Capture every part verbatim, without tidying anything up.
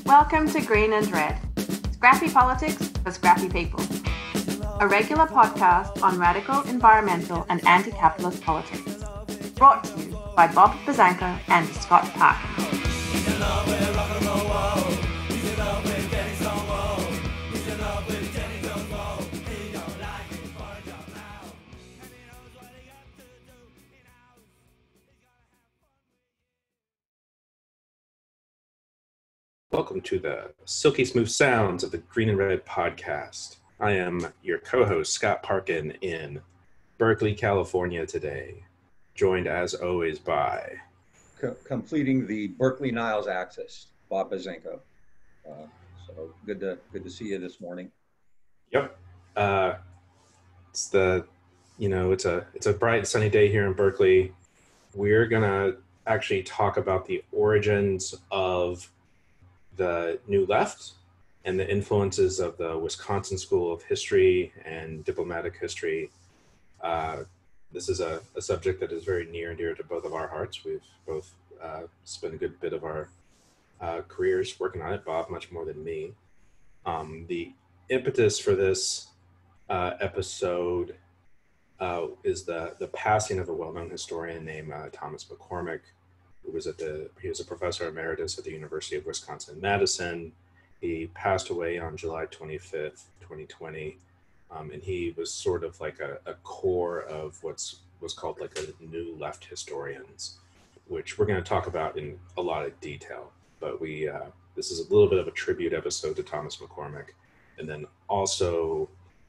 Welcome to Green and Red, scrappy politics for scrappy people. A regular podcast on radical environmental and anti-capitalist politics. Brought to you by Bob Bazanko and Scott Parker. Welcome to the silky smooth sounds of the Green and Red podcast. I am your co-host, Scott Parkin, in Berkeley, California today, joined as always by... Co- completing the Berkeley-Niles axis, Bob Bazanko. Uh, so good to good to see you this morning. Yep. Uh, it's the, you know, it's a, it's a bright sunny day here in Berkeley. We're gonna actually talk about the origins of the New Left and the influences of the Wisconsin School of History and Diplomatic History. Uh, this is a, a subject that is very near and dear to both of our hearts. We've both uh, spent a good bit of our uh, careers working on it, Bob much more than me. Um, the impetus for this uh, episode uh, is the, the passing of a well-known historian named uh, Thomas McCormick, who was at the, he was a professor emeritus at the University of Wisconsin-Madison. He passed away on July twenty-fifth, twenty twenty. Um, and he was sort of like a, a core of what's was called like a New Left historians, which we're going to talk about in a lot of detail. But we, uh, this is a little bit of a tribute episode to Thomas McCormick. And then also,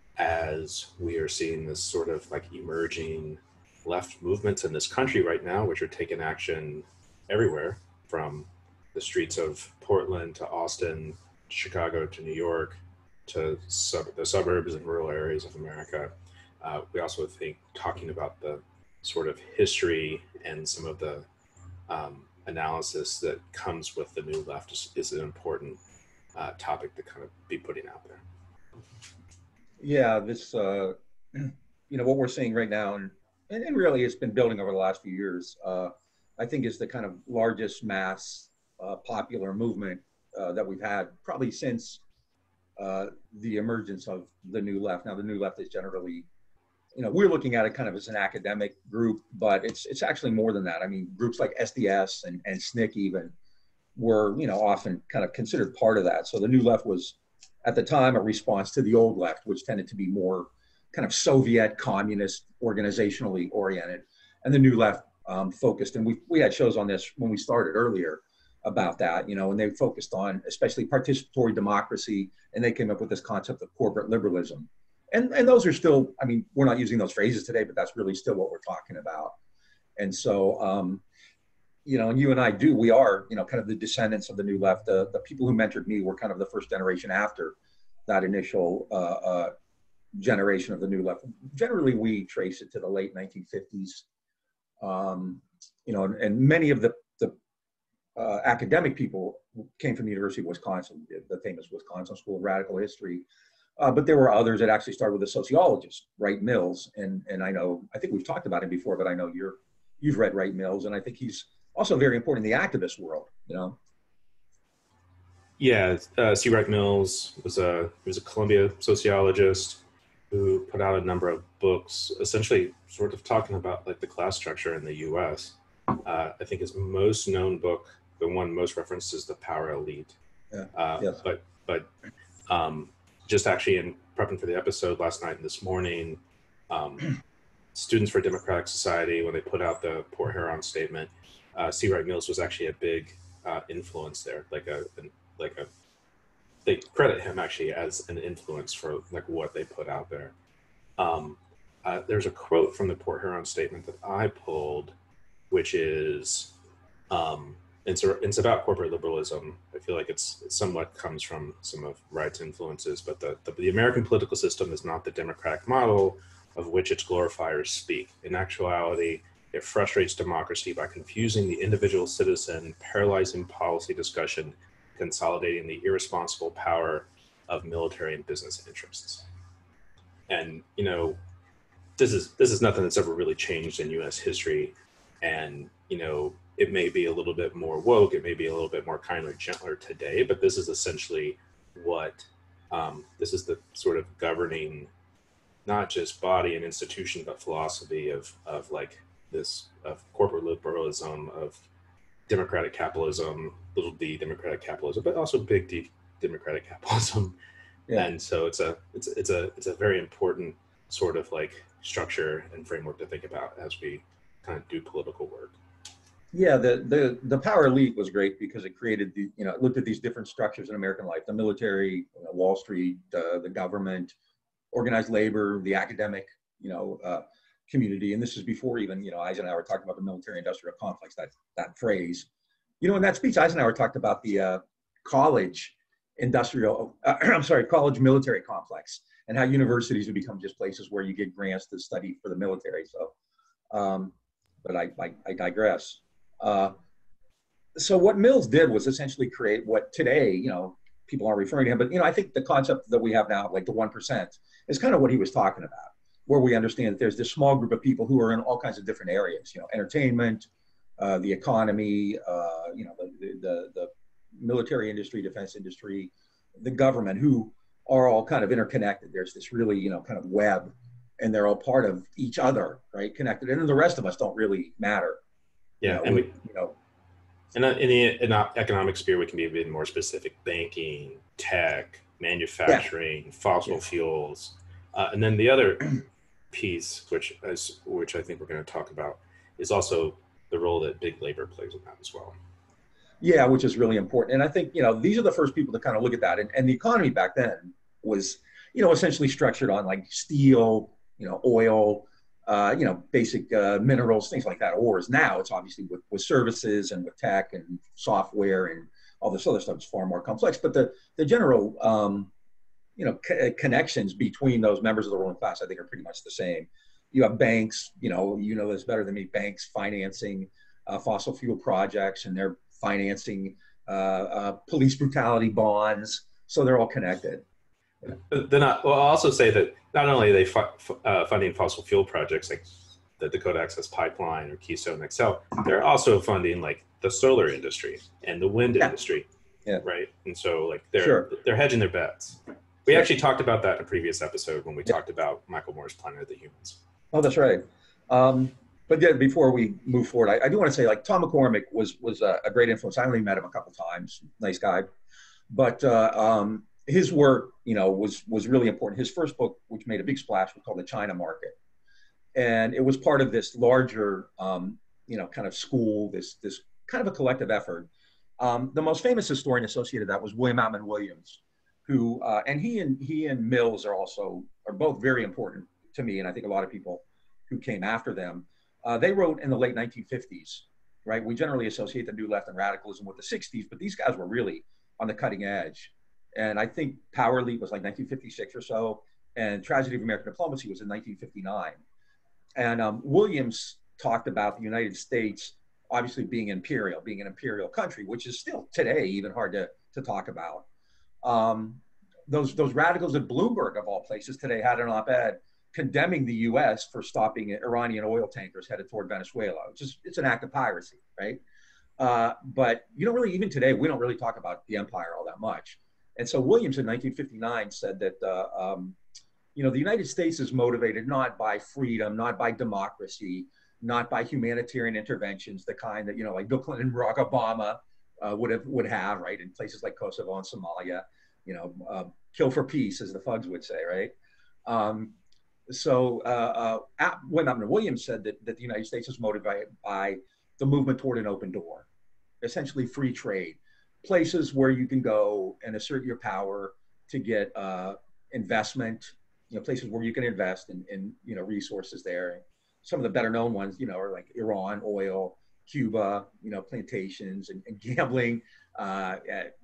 as we are seeing this sort of like emerging left movements in this country right now, which are taking action everywhere, from the streets of Portland to Austin, Chicago to New York, to sub- the suburbs and rural areas of America. Uh, we also think talking about the sort of history and some of the um, analysis that comes with the New Left is, is an important uh, topic to kind of be putting out there. Yeah, this, uh, you know, what we're seeing right now, and, and really it's been building over the last few years, uh, I think is the kind of largest mass uh, popular movement uh, that we've had probably since uh, the emergence of the New Left. Now, the New Left is generally, you know, we're looking at it kind of as an academic group, but it's it's actually more than that. I mean, groups like S D S and, and S N C C even were, you know, often kind of considered part of that. So the New Left was, at the time, a response to the old left, which tended to be more kind of Soviet, communist, organizationally oriented. And the New Left um, focused, and we we had shows on this when we started earlier about that, you know, and they focused on especially participatory democracy, and they came up with this concept of corporate liberalism. And and those are still, I mean, we're not using those phrases today, but that's really still what we're talking about. And so, um, you know, and you and I do, we are, you know, kind of the descendants of the New Left. The, the people who mentored me were kind of the first generation after that initial uh, uh, generation of the New Left. Generally, we trace it to the late nineteen fifties. Um, you know, and, and many of the, the uh, academic people came from the University of Wisconsin, the famous Wisconsin School of Radical History. Uh, but there were others that actually started with a sociologist, Wright Mills. And and I know, I think we've talked about him before, but I know you're, you've read Wright Mills, and I think he's also very important in the activist world, you know? Yeah, uh, C. Wright Mills was a, he was a Columbia sociologist who put out a number of books, essentially sort of talking about like the class structure in the U S. Uh, I think his most known book, the one most referenced, is The Power Elite. Yeah. Uh, yes. But but um, just actually in prepping for the episode last night and this morning, um, Students for Democratic Society, when they put out the Port Huron statement, uh, C. Wright Mills was actually a big uh, influence there, like a an, like a. They credit him actually as an influence for like what they put out there. Um, uh, there's a quote from the Port Huron statement that I pulled, which is, um, it's, a, it's about corporate liberalism. I feel like it's it somewhat comes from some of Wright's influences, but the, the, the American political system is not the democratic model of which its glorifiers speak. In actuality, it frustrates democracy by confusing the individual citizen, paralyzing policy discussion, consolidating the irresponsible power of military and business interests. And, you know, this is this is nothing that's ever really changed in U S history. And, you know, it may be a little bit more woke, it may be a little bit more kinder, gentler today, but this is essentially what, um, this is the sort of governing, not just body and institution, but philosophy of, of like this, of corporate liberalism, of democratic capitalism, little d democratic capitalism, but also big D democratic capitalism. Yeah. And so it's a, it's, it's a, it's a very important sort of like structure and framework to think about as we kind of do political work. Yeah, the, the, the power elite was great because it created the, you know, it looked at these different structures in American life, the military, you know, Wall Street, uh, the government, organized labor, the academic, you know, uh, community. And this is before even, you know, Eisenhower talked about the military industrial complex, that, that phrase. You know, in that speech, Eisenhower talked about the uh, college industrial, uh, I'm sorry, college military complex, and how universities would become just places where you get grants to study for the military. So, um, but I, I, I digress. Uh, so what Mills did was essentially create what today, you know, people are referring to him, but, you know, I think the concept that we have now, like the one percent, is kind of what he was talking about, where we understand that there's this small group of people who are in all kinds of different areas, you know, entertainment, uh, the economy, uh, you know, the, the, the military industry, defense industry, the government, who are all kind of interconnected. There's this really, you know, kind of web, and they're all part of each other, right? Connected. And then the rest of us don't really matter. Yeah, you know, and we, you know, in, a, in the in a economic sphere, we can be a bit more specific: banking, tech, manufacturing, yeah. fossil yeah. fuels, uh, and then the other piece, which is, which I think we're going to talk about, is also the role that big labor plays in that as well. Yeah, which is really important. And I think, you know, these are the first people to kind of look at that. And, and the economy back then was, you know, essentially structured on like steel, you know, oil, uh, you know, basic uh, minerals, things like that. Ores. Now it's obviously with, with services and with tech and software and all this other stuff is far more complex. But the, the general, um, you know, co- connections between those members of the ruling class, I think, are pretty much the same. You have banks, you know, you know this better than me, banks financing uh, fossil fuel projects, and they're financing uh, uh, police brutality bonds. So they're all connected. Then I, well, I'll also say that not only are they fu- uh, funding fossil fuel projects like the Dakota Access Pipeline or Keystone X L, they're also funding like the solar industry and the wind yeah. industry, yeah. right? And so like they're sure. they're hedging their bets. We sure. actually talked about that in a previous episode when we yeah. talked about Michael Moore's Planet of the Humans. Oh, that's right. Um, but yeah, before we move forward, I, I do want to say, like, Tom McCormick was was a, a great influence. I only met him a couple times. Nice guy, but uh, um, his work, you know, was was really important. His first book, which made a big splash, was called The China Market, and it was part of this larger, um, you know, kind of school, this this kind of a collective effort. Um, the most famous historian associated with that was William Appleman Williams, who uh, and he and he and Mills are also are both very important to me, and I think a lot of people who came after them. Uh, they wrote in the late nineteen fifties, right? We generally associate the New Left and radicalism with the sixties, but these guys were really on the cutting edge. And I think Power Elite was like nineteen fifty-six or so, and Tragedy of American Diplomacy was in nineteen fifty-nine. And um, Williams talked about the United States obviously being imperial, being an imperial country, which is still today even hard to, to talk about. Um, those, those radicals at Bloomberg, of all places, today had an op-ed condemning the U S for stopping Iranian oil tankers headed toward Venezuela, which is, it's an act of piracy, right? Uh, but you don't really, even today, we don't really talk about the empire all that much. And so Williams in nineteen fifty-nine said that, uh, um, you know, the United States is motivated not by freedom, not by democracy, not by humanitarian interventions, the kind that, you know, like Bill Clinton and Barack Obama uh, would have, would have, right, in places like Kosovo and Somalia, you know, uh, kill for peace, as the thugs would say, right? Um, So uh, uh, when Williams said that, that the United States is motivated by the movement toward an open door, essentially free trade, places where you can go and assert your power to get uh, investment, you know, places where you can invest in, in, you know, resources there. Some of the better known ones, you know, are like Iran, oil, Cuba, you know, plantations and, and gambling, uh,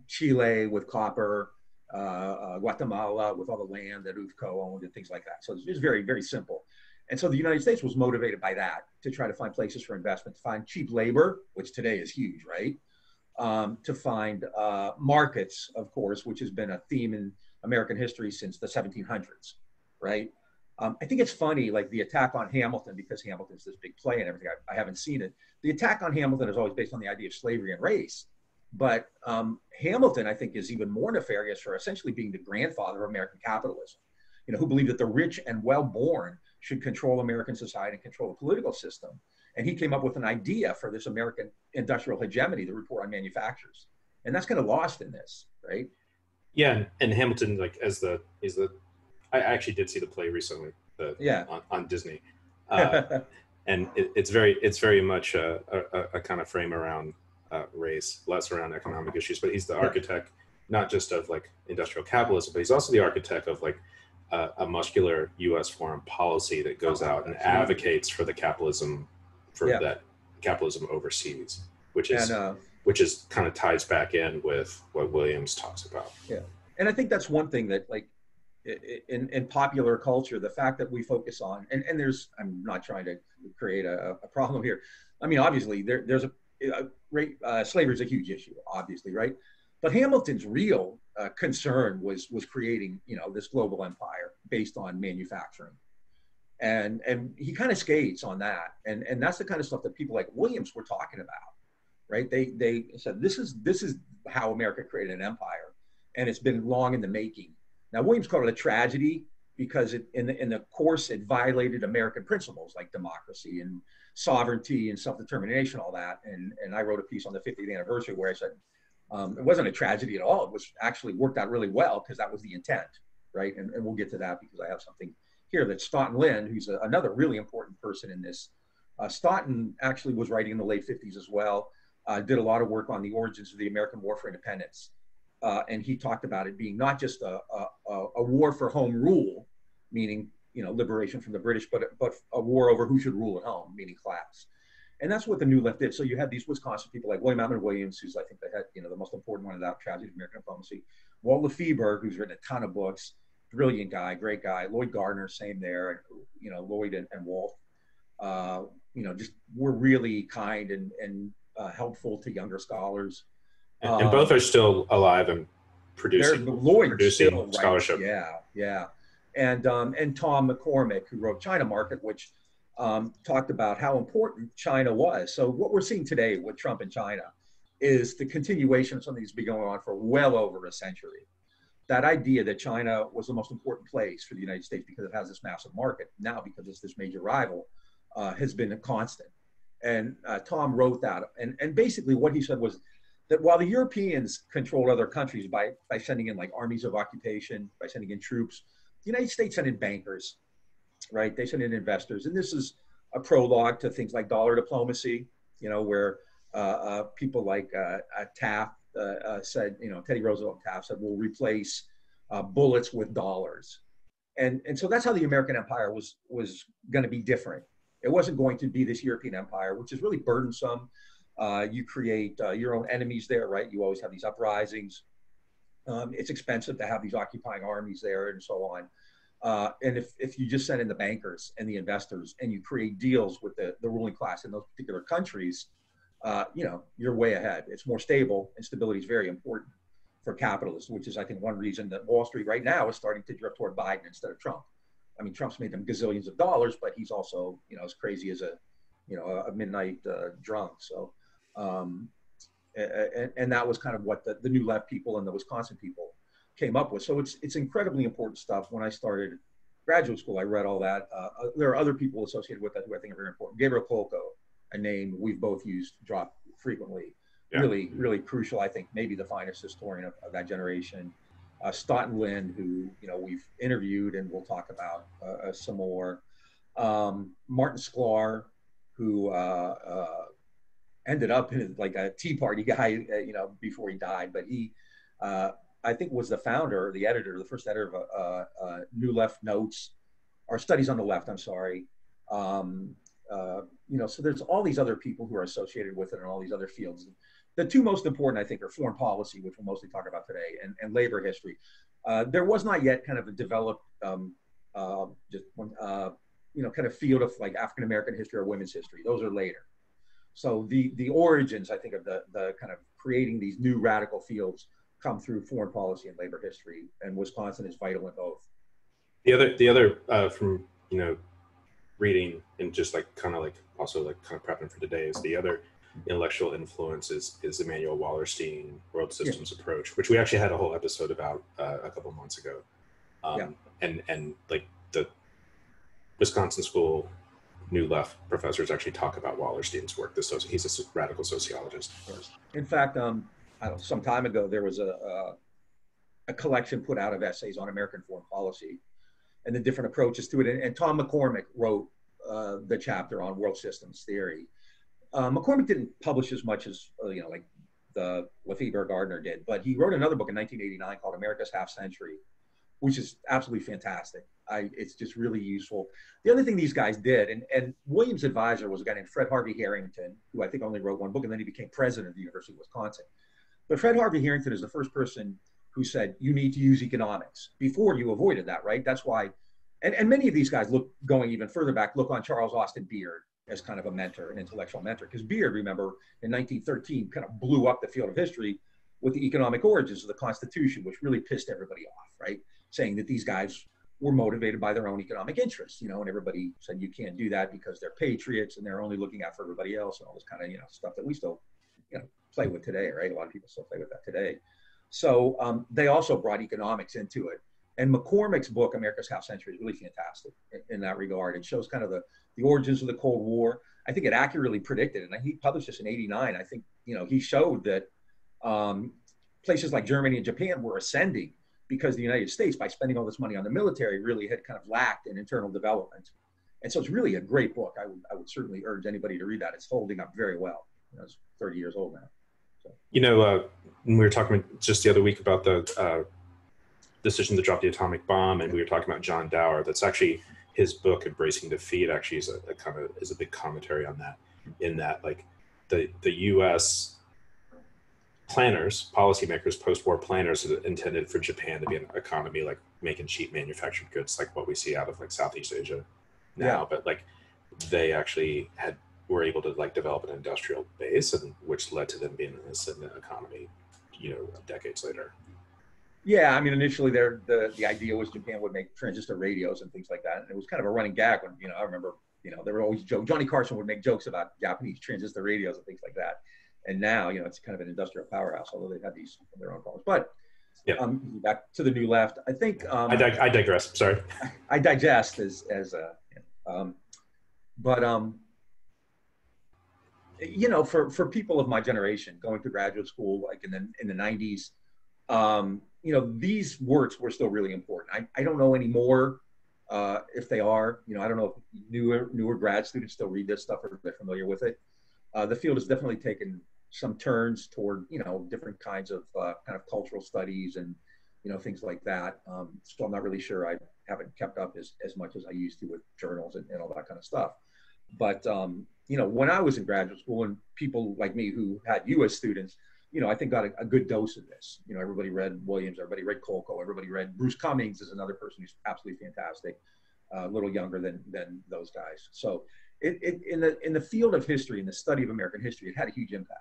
Chile with copper, Uh, uh, Guatemala with all the land that U F C O owned and things like that. So it's, it's very, very simple. And so the United States was motivated by that to try to find places for investment, to find cheap labor, which today is huge, right? Um, to find uh, markets, of course, which has been a theme in American history since the seventeen hundreds, right? Um, I think it's funny, like the attack on Hamilton, because Hamilton's this big play and everything. I, I haven't seen it. The attack on Hamilton is always based on the idea of slavery and race. But um, Hamilton, I think, is even more nefarious for essentially being the grandfather of American capitalism, you know, who believed that the rich and well-born should control American society and control the political system. And he came up with an idea for this American industrial hegemony, the report on manufacturers. And that's kind of lost in this, right? Yeah, and, and Hamilton, like as the is the, I actually did see the play recently, the yeah, on, on Disney, uh, and it, it's very it's very much a, a, a kind of frame around uh, race, less around economic issues. But he's the architect, not just of like industrial capitalism, but he's also the architect of like uh, a muscular U S foreign policy that goes out and advocates for the capitalism, for yeah. that capitalism overseas, which is. And, uh, which is kind of ties back in with what Williams talks about. Yeah. And I think that's one thing that like in, in popular culture, the fact that we focus on, and, and there's, I'm not trying to create a, a problem here. I mean, obviously there, there's a, a uh, slavery is a huge issue, obviously, right? But Hamilton's real uh, concern was, was creating, you know, this global empire based on manufacturing. And, and he kind of skates on that. And, and that's the kind of stuff that people like Williams were talking about. Right? They they said this is this is how America created an empire, and it's been long in the making. Now Williams called it a tragedy because it, in the in the course it violated American principles like democracy and sovereignty and self-determination, all that. And and I wrote a piece on the fiftieth anniversary where I said um, it wasn't a tragedy at all. It was actually worked out really well because that was the intent, right? And, and we'll get to that because I have something here that Stoughton Lynn, who's a, another really important person in this. Uh, Stoughton actually was writing in the late fifties as well. Uh, did a lot of work on the origins of the American War for Independence. Uh, and he talked about it being not just a, a, a war for home rule, meaning, you know, liberation from the British, but, but a war over who should rule at home, meaning class. And that's what the New Left did. So you had these Wisconsin people like William Allen Williams, who's I think the head, you know, the most important one of that tragedy of American diplomacy. Walt LeFeber, who's written a ton of books, brilliant guy, great guy. Lloyd Gardner, same there. You know, Lloyd and, and Walt, uh, you know, just were really kind and, and Uh, helpful to younger scholars, and, um, and both are still alive and producing, Lloyd producing still, scholarship. Right? Yeah, yeah, and um, and Tom McCormick, who wrote China Market, which um, talked about how important China was. So what we're seeing today with Trump and China is the continuation of something that's been going on for well over a century. That idea that China was the most important place for the United States because it has this massive market, now because it's this major rival, uh, has been a constant. And uh, Tom wrote that. And, and basically what he said was that while the Europeans controlled other countries by, by sending in like armies of occupation, by sending in troops, the United States sent in bankers, right? They sent in investors. And this is a prologue to things like dollar diplomacy, you know, where uh, uh, people like uh, uh, Taft uh, uh, said, you know, Teddy Roosevelt and Taft said, we'll replace uh, bullets with dollars. And, and so that's how the American empire was, was going to be different. It wasn't going to be this European empire, which is really burdensome. Uh, you create uh, your own enemies there, right? You always have these uprisings. Um, it's expensive to have these occupying armies there and so on. Uh, and if, if you just send in the bankers and the investors and you create deals with the, the ruling class in those particular countries, uh, you know, you're way ahead. It's more stable, and stability is very important for capitalists, which is, I think, one reason that Wall Street right now is starting to drift toward Biden instead of Trump. I mean, Trump's made them gazillions of dollars, but he's also, you know, as crazy as a, you know, a midnight uh, drunk. So, um, and, and that was kind of what the, the New Left people and the Wisconsin people came up with. So it's it's incredibly important stuff. When I started graduate school, I read all that. Uh, there are other people associated with that who I think are very important. Gabriel Kolko, a name we've both used, dropped frequently. Yeah. Really, really crucial, I think, maybe the finest historian of, of that generation. Uh, Stoughton Lynn, who, you know, we've interviewed and we'll talk about uh, some more. Um, Martin Sklar, who uh, uh, ended up in like a Tea Party guy, uh, you know, before he died, but he, uh, I think, was the founder, the editor, the first editor of uh, uh, New Left Notes, or Studies on the Left, I'm sorry. Um, uh, you know, so there's all these other people who are associated with it in all these other fields. The two most important, I think, are foreign policy, which we'll mostly talk about today, and, and labor history. Uh, there was not yet kind of a developed, um, uh, just uh, you know, kind of field of like African American history or women's history. Those are later. So the the origins, I think, of the the kind of creating these new radical fields come through foreign policy and labor history, and Wisconsin is vital in both. The other, the other uh, from, you know, reading and just like kind of like also like kind of prepping for today is the other intellectual influence is, is Immanuel Wallerstein world systems yeah. approach, which we actually had a whole episode about uh, a couple months ago. Um, yeah. And, and like the Wisconsin School New Left professors actually talk about Wallerstein's work. This he's a radical sociologist. In fact, um, I don't know, some time ago there was a, a a collection put out of essays on American foreign policy and the different approaches to it. And, and Tom McCormick wrote uh, the chapter on world systems theory. Uh, McCormick didn't publish as much as uh, you know, like the LeFeber Gardner did, but he wrote another book in nineteen eighty-nine called America's Half Century, which is absolutely fantastic. I, it's just really useful. The other thing these guys did, and, and Williams' advisor was a guy named Fred Harvey Harrington, who I think only wrote one book, and then he became president of the University of Wisconsin. But Fred Harvey Harrington is the first person who said, you need to use economics. Before, you avoided that, right? That's why, and, and many of these guys look, going even further back, look on Charles Austin Beard as kind of a mentor, an intellectual mentor. Because Beard, remember, in nineteen thirteen, kind of blew up the field of history with the economic origins of the Constitution, which really pissed everybody off, right? Saying that these guys were motivated by their own economic interests, you know, and everybody said you can't do that because they're patriots and they're only looking out for everybody else and all this kind of, you know, stuff that we still, you know, play with today, right? A lot of people still play with that today. So um, they also brought economics into it. And McCormick's book, America's Half Century, is really fantastic in, in that regard. It shows kind of the, the origins of the Cold War. I think it accurately predicted, and he published this in eighty-nine. I think, you know, he showed that um, places like Germany and Japan were ascending because the United States, by spending all this money on the military, really had kind of lacked in internal development. And so it's really a great book. I would, I would certainly urge anybody to read that. It's holding up very well. You know, it's thirty years old now. So. You know, uh, we were talking just the other week about the uh, decision to drop the atomic bomb, and we were talking about John Dower. That's actually his book, Embracing Defeat, actually is a, a kind of is a big commentary on that, in that like the, the U S planners, policymakers, post-war planners intended for Japan to be an economy like making cheap manufactured goods, like what we see out of like Southeast Asia now. Yeah. But like they actually had were able to like develop an industrial base, and which led to them being in this economy, you know, decades later. Yeah, I mean, initially there the the idea was Japan would make transistor radios and things like that, and it was kind of a running gag when, you know, I remember, you know, there were always jokes. Johnny Carson would make jokes about Japanese transistor radios and things like that. And now, you know, it's kind of an industrial powerhouse, although they've had these of their own problems. But yeah. um, back to the New Left, I think um, I, dig- I digress. Sorry, I, I digest as as a, um, but um, you know, for for people of my generation going to graduate school, like in the in the nineties, um, you know, these works were still really important. I, I don't know anymore uh, if they are. You know, I don't know if newer newer grad students still read this stuff or if they're familiar with it. Uh, the field has definitely taken some turns toward, you know, different kinds of uh, kind of cultural studies and, you know, things like that. Um, so I'm not really sure. I haven't kept up as, as much as I used to with journals and, and all that kind of stuff. But, um, you know, when I was in graduate school, and people like me who had you as students, you know, I think got a, a good dose of this. You know, everybody read Williams, everybody read Colco, everybody read Bruce Cummings is another person who's absolutely fantastic, uh, a little younger than than those guys. So it, it in the in the field of history, in the study of American history, it had a huge impact.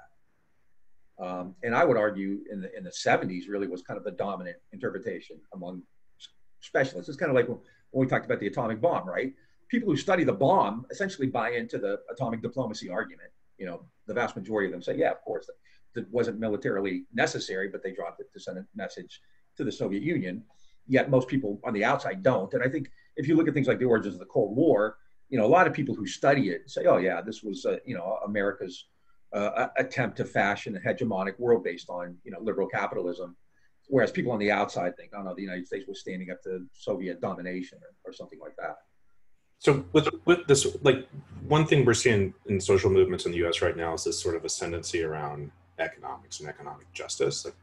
Um, and I would argue in the in the seventies really was kind of the dominant interpretation among specialists. It's kind of like when, when we talked about the atomic bomb, right? People who study the bomb essentially buy into the atomic diplomacy argument. You know, the vast majority of them say, yeah, of course, that, that wasn't militarily necessary, but they dropped it to send a message to the Soviet Union. Yet most people on the outside don't. And I think if you look at things like the origins of the Cold War, you know, a lot of people who study it say, oh yeah, this was, uh, you know, America's uh, attempt to fashion a hegemonic world based on, you know, liberal capitalism. Whereas people on the outside think, oh no, the United States was standing up to Soviet domination or, or something like that. So with, with this, like one thing we're seeing in social movements in the U S right now is this sort of ascendancy around economics and economic justice. Like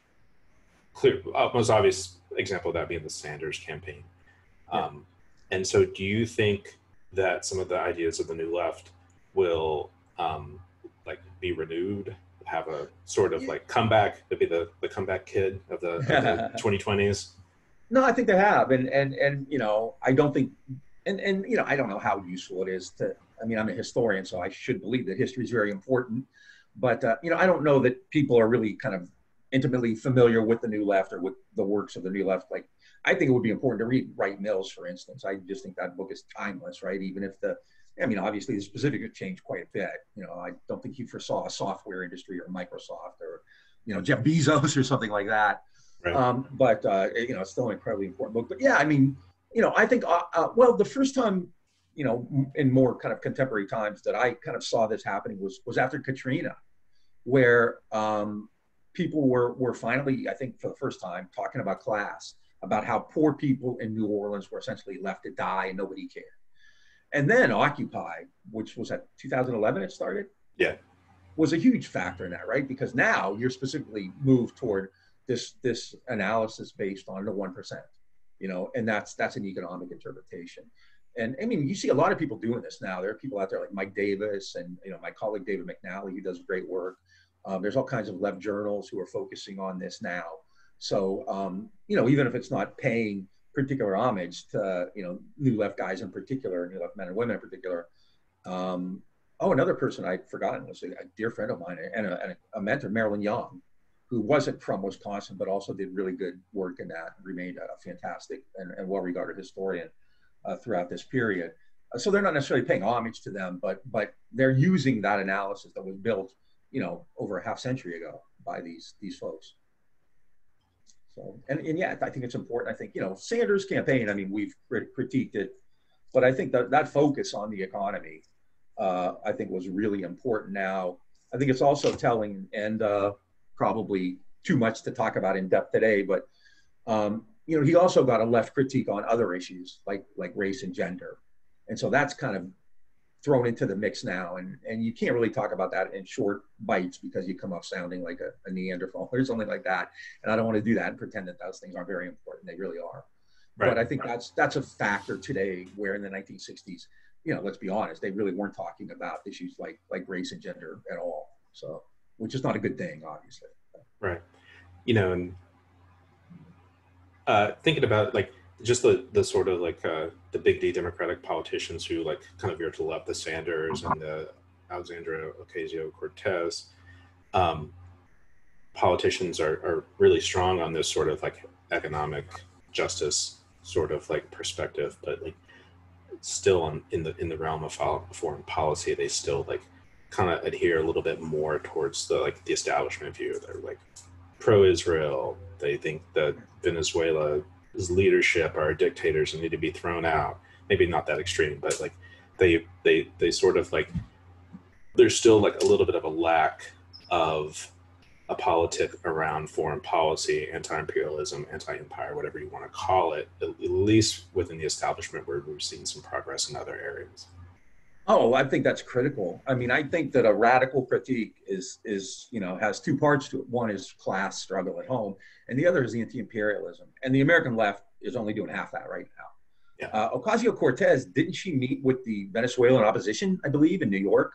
clear, uh, most obvious example of that being the Sanders campaign. Yeah. Um, and so do you think that some of the ideas of the New Left will um, like be renewed, have a sort of like comeback, to be the, the comeback kid of the, of the twenty twenties? No, I think they have. And, and, and, you know, I don't think, and, and, you know, I don't know how useful it is to, I mean, I'm a historian, so I should believe that history is very important, but, uh, you know, I don't know that people are really kind of intimately familiar with the New Left or with the works of the New Left, like I think it would be important to read Wright Mills, for instance. I just think that book is timeless, right? Even if the, I mean, obviously the specifics have changed quite a bit. You know, I don't think he foresaw a software industry or Microsoft or, you know, Jeff Bezos or something like that. Right. Um, but, uh, you know, it's still an incredibly important book. But yeah, I mean, you know, I think, uh, uh, well, the first time, you know, in more kind of contemporary times that I kind of saw this happening was was after Katrina, where um, people were were finally, I think for the first time, talking about class, about how poor people in New Orleans were essentially left to die and nobody cared. And then Occupy, which was at two thousand eleven it started, Yeah. was a huge factor in that, right? Because now you're specifically moved toward this this analysis based on the one percent, you know, and that's that's an economic interpretation. And I mean, you see a lot of people doing this now. There are people out there like Mike Davis and, you know, my colleague David McNally, who does great work. Um, there's all kinds of left journals who are focusing on this now. So, um, you know, even if it's not paying particular homage to, you know, New Left guys in particular, New Left men and women in particular. Um, oh, another person I'd forgotten was a, a dear friend of mine and a, and a mentor, Marilyn Young, who wasn't from Wisconsin, but also did really good work in that, remained a fantastic and, and well-regarded historian uh, throughout this period. Uh, so they're not necessarily paying homage to them, but but they're using that analysis that was built, you know, over a half century ago by these these folks. So, and, and yeah, I think it's important. I think, you know, Sanders' campaign, I mean, we've crit- critiqued it, but I think that that focus on the economy, uh, I think was really important now. I think it's also telling, and uh, probably too much to talk about in depth today, but, um, you know, he also got a left critique on other issues like like race and gender. And so that's kind of thrown into the mix now. And, and you can't really talk about that in short bites because you come off sounding like a, a Neanderthal or something like that. And I don't want to do that and pretend that those things aren't very important. They really are. Right. But I think that's that's a factor today where in the nineteen sixties, you know, let's be honest, they really weren't talking about issues like like race and gender at all. So, which is not a good thing, obviously. Right. You know, and uh, thinking about like just the, the sort of like uh, the big D Democratic politicians who like kind of veer to the left, the Sanders and the Alexandria Ocasio-Cortez, um, politicians are, are really strong on this sort of like economic justice sort of like perspective, but like still on, in the in the realm of foreign policy, they still like kind of adhere a little bit more towards the like the establishment view. They're like pro-Israel. They think that Venezuela's leadership are dictators and need to be thrown out. Maybe not that extreme, but like they they they sort of like there's still like a little bit of a lack of a politic around foreign policy, anti-imperialism, anti-empire, whatever you want to call it, at least within the establishment where we've seen some progress in other areas. Oh, I think that's critical. I mean, I think that a radical critique is, is you know, has two parts to it. One is class struggle at home, and the other is the anti-imperialism. And the American left is only doing half that right now. Yeah. Uh, Ocasio-Cortez, didn't she meet with the Venezuelan opposition, I believe, in New York?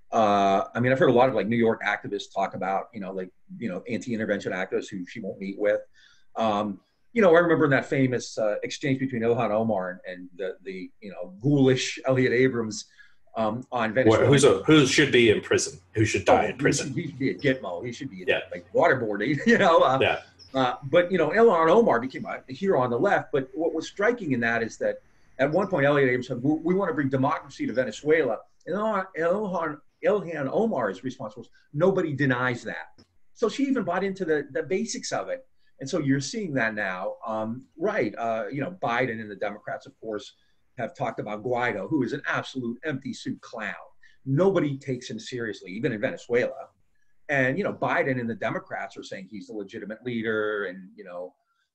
Uh, I mean, I've heard a lot of like New York activists talk about, you know, like, you know, anti-intervention activists who she won't meet with. Um, you know, I remember in that famous uh, exchange between Ilhan Omar and the, the, you know, ghoulish Elliot Abrams um, on Venezuela. Who's a, who should be in prison? Who should die oh, in prison? He should, he should be at Gitmo. He should be at, yeah. like waterboarding, you know. Uh, yeah. Uh, but, you know, Ilhan Omar became a hero on the left. But what was striking in that is that at one point, Elliot Abrams said, we, we want to bring democracy to Venezuela. And Ilhan, Ilhan Omar's response was, nobody denies that. So she even bought into the, the basics of it. And so you're seeing that now. Um, right. Uh, you know, Biden and the Democrats, of course, have talked about Guaido, who is an absolute empty suit clown. Nobody takes him seriously, even in Venezuela. And, you know, Biden and the Democrats are saying he's the legitimate leader. And, you know,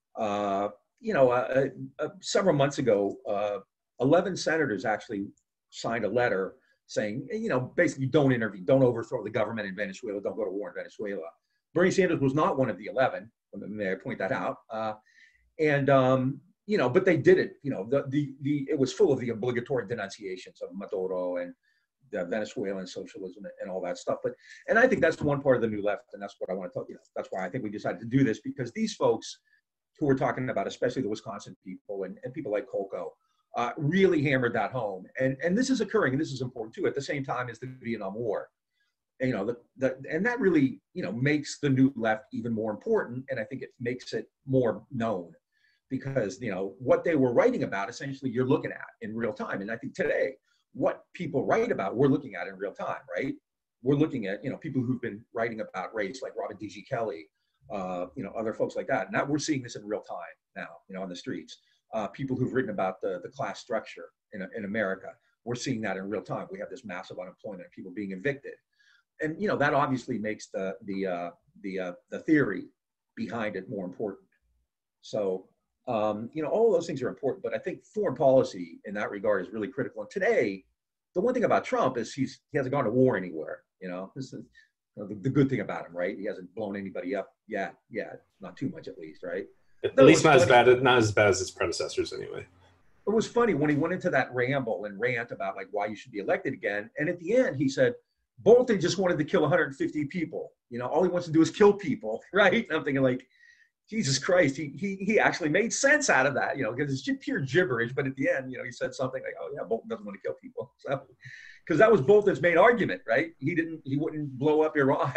uh, you know, uh, uh, several months ago, uh, eleven senators actually signed a letter saying, you know, basically don't intervene, don't overthrow the government in Venezuela, don't go to war in Venezuela. Bernie Sanders was not one of the eleven, may I point that out. Uh, and, um, you know, but they did it, you know, the, the, the, it was full of the obligatory denunciations of Maduro and the Venezuelan socialism and all that stuff. But, and I think that's one part of the new left. And that's what I want to tell you. That's why I think we decided to do this, because these folks who we're talking about, especially the Wisconsin people and, and people like Kolko, uh, really hammered that home. And, and this is occurring, and this is important too, at the same time as the Vietnam War. you know, the, the, and that really, you know, makes the new left even more important. And I think it makes it more known because, you know, what they were writing about, essentially you're looking at in real time. And I think today, what people write about, we're looking at in real time, right? We're looking at, you know, people who've been writing about race, like Robert D G Kelly, uh, you know, other folks like that. Now we're seeing this in real time now, you know, on the streets. Uh, people who've written about the, the class structure in, in America, we're seeing that in real time. We have this massive unemployment, people being evicted. And, you know, that obviously makes the, the, uh, the, uh, the theory behind it more important. So, um, you know, all those things are important, but I think foreign policy in that regard is really critical. And today, the one thing about Trump is he's, he hasn't gone to war anywhere, you know, this is you know, the, the good thing about him, right? He hasn't blown anybody up yet, yeah, not too much at least, right? At least not as bad, not as bad as his predecessors anyway. It was funny when he went into that ramble and rant about like why you should be elected again. And at the end, he said, Bolton just wanted to kill one hundred fifty people. You know, all he wants to do is kill people, right? And I'm thinking like, Jesus Christ, he he he actually made sense out of that, you know, because it's just pure gibberish. But at the end, you know, he said something like, "Oh yeah, Bolton doesn't want to kill people," so because that was Bolton's main argument, right? He didn't, he wouldn't blow up Iran.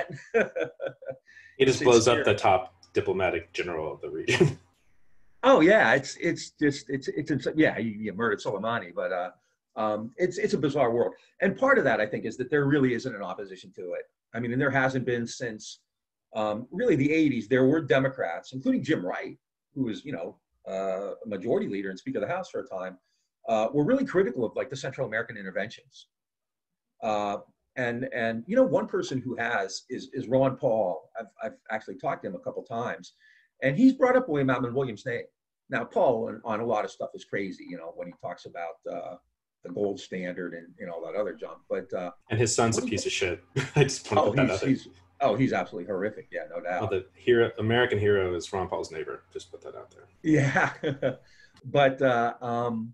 He just blows up the top diplomatic general of the region. Oh yeah, it's it's just it's it's, it's yeah, he, he murdered Soleimani, but uh, um, it's it's a bizarre world, and part of that I think is that there really isn't an opposition to it. I mean, and there hasn't been since. Um, really the eighties, there were Democrats, including Jim Wright, who was, you know, uh, a majority leader and Speaker of the House for a time, uh, were really critical of like the Central American interventions. Uh, and, and, you know, one person who has is, is Ron Paul. I've, I've actually talked to him a couple times, and he's brought up William Allen Williams' name. Now, Paul on, on a lot of stuff is crazy, you know, when he talks about uh, the gold standard and, you know, all that other junk. But uh, and his son's a piece of shit. I just want to oh, put that he's, out there. he's, Oh, he's absolutely horrific. Yeah, no doubt. Oh, the hero, American hero is Ron Paul's neighbor. Just put that out there. Yeah. But uh, um,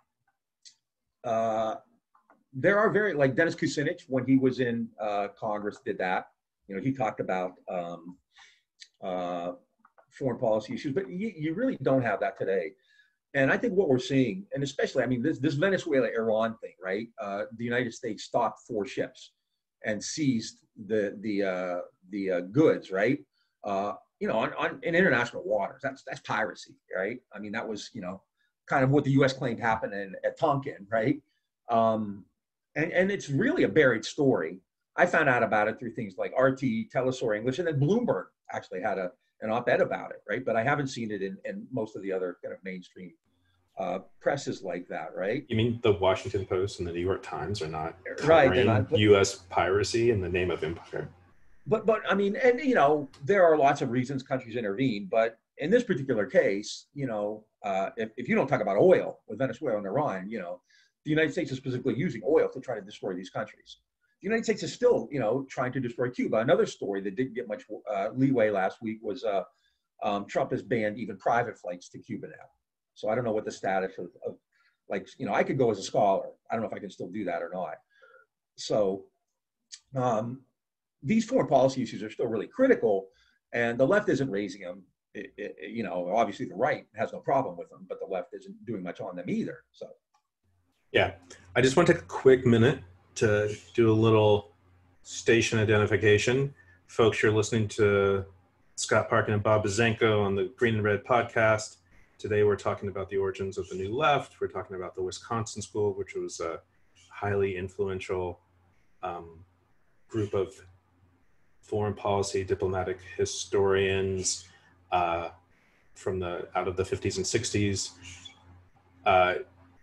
uh, there are very, like Dennis Kucinich, when he was in uh, Congress, did that. You know, he talked about um, uh, foreign policy issues, but you, you really don't have that today. And I think what we're seeing, and especially, I mean, this, this Venezuela-Iran thing, right? Uh, the United States stopped four ships and seized the the uh, the uh, goods, right? Uh, you know, on, on in international waters. That's that's piracy, right? I mean, that was you know, kind of what the U S claimed happened in, at Tonkin, right? Um, and and it's really a buried story. I found out about it through things like R T, Telesur English, and then Bloomberg actually had a an op-ed about it, right? But I haven't seen it in, in most of the other kind of mainstream uh, presses like that, right? You mean the Washington Post and the New York Times are not covering right, not, U S piracy in the name of empire? But, but I mean, and you know, there are lots of reasons countries intervene, but in this particular case, you know, uh, if, if you don't talk about oil with Venezuela and Iran, you know, the United States is specifically using oil to try to destroy these countries. The United States is still, you know, trying to destroy Cuba. Another story that didn't get much uh, leeway last week was uh, um, Trump has banned even private flights to Cuba now. So I don't know what the status of, of, like, you know, I could go as a scholar. I don't know if I can still do that or not. So um, these foreign policy issues are still really critical, and the left isn't raising them. It, it, you know, obviously the right has no problem with them, but the left isn't doing much on them either. So, yeah, I just want to take a quick minute to do a little station identification. Folks, you're listening to Scott Parkin and Bob Bazenko on the Green and Red podcast. Today we're talking about the origins of the New Left. We're talking about the Wisconsin School, which was a highly influential um, group of foreign policy diplomatic historians uh, from the out of the fifties and sixties. Uh,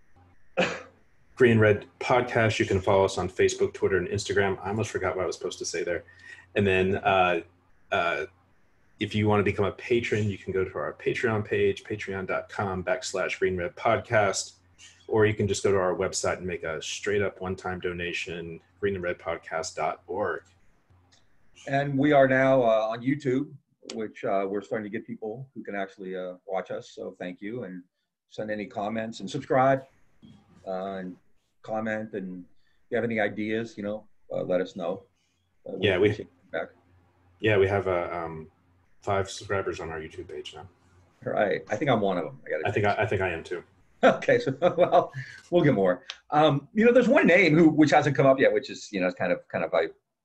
Green Red podcast. You can follow us on Facebook, Twitter, and Instagram. I almost forgot what I was supposed to say there. And then uh, uh, if you want to become a patron, you can go to our Patreon page, patreon.com backslash Green Red podcast, or you can just go to our website and make a straight up one-time donation, green and red podcast dot org. And we are now uh, on YouTube, which uh, we're starting to get people who can actually uh, watch us. So thank you, and send any comments and subscribe uh, and comment. And if you have any ideas, you know, uh, let us know. Uh, yeah, we back. Yeah, we have a um, five subscribers on our YouTube page now. All right, I think I'm one of them. I, gotta I think I, I think I am too. Okay, so well, we'll get more. Um, you know, there's one name who which hasn't come up yet, which is you know kind of kind of I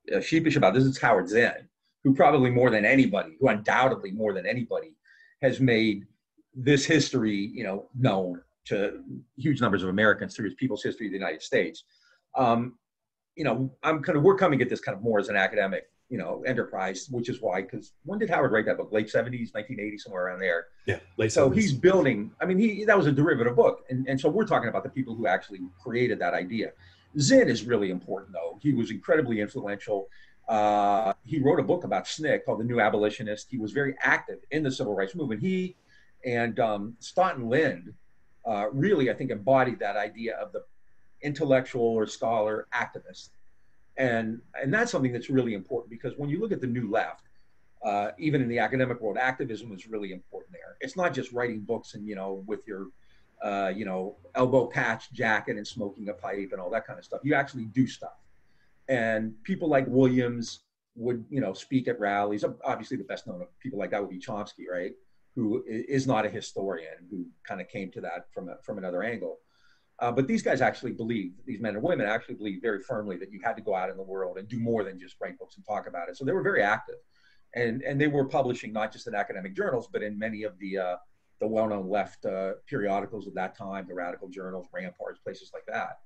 uh, sheepish about this is Howard Zinn, who probably more than anybody, who undoubtedly more than anybody has made this history, you know, known to huge numbers of Americans through his People's History of the United States. Um, you know, I'm kind of, we're coming at this kind of more as an academic, you know, enterprise, which is why, because when did Howard write that book? Late seventies, nineteen eighty, somewhere around there. Yeah, late So seventies. he's building, I mean, he that was a derivative book. And, and so we're talking about the people who actually created that idea. Zinn is really important, though. He was incredibly influential. Uh, he wrote a book about S N C C called The New Abolitionist. He was very active in the civil rights movement. He and um, Stoughton Lynd uh, really, I think, embodied that idea of the intellectual or scholar activist. And, and that's something that's really important, because when you look at the New Left, uh, even in the academic world, activism is really important there. It's not just writing books and, you know, with your, uh, you know, elbow patch jacket and smoking a pipe and all that kind of stuff. You actually do stuff. And people like Williams would, you know, speak at rallies. Obviously, the best known of people like that would be Chomsky, right? Who is not a historian, who kind of came to that from a, from another angle. Uh, but these guys actually believe, these men and women actually believe very firmly that you had to go out in the world and do more than just write books and talk about it. So they were very active. And, and they were publishing not just in academic journals, but in many of the, uh, the well-known left uh, periodicals of that time, the radical journals, Ramparts, places like that.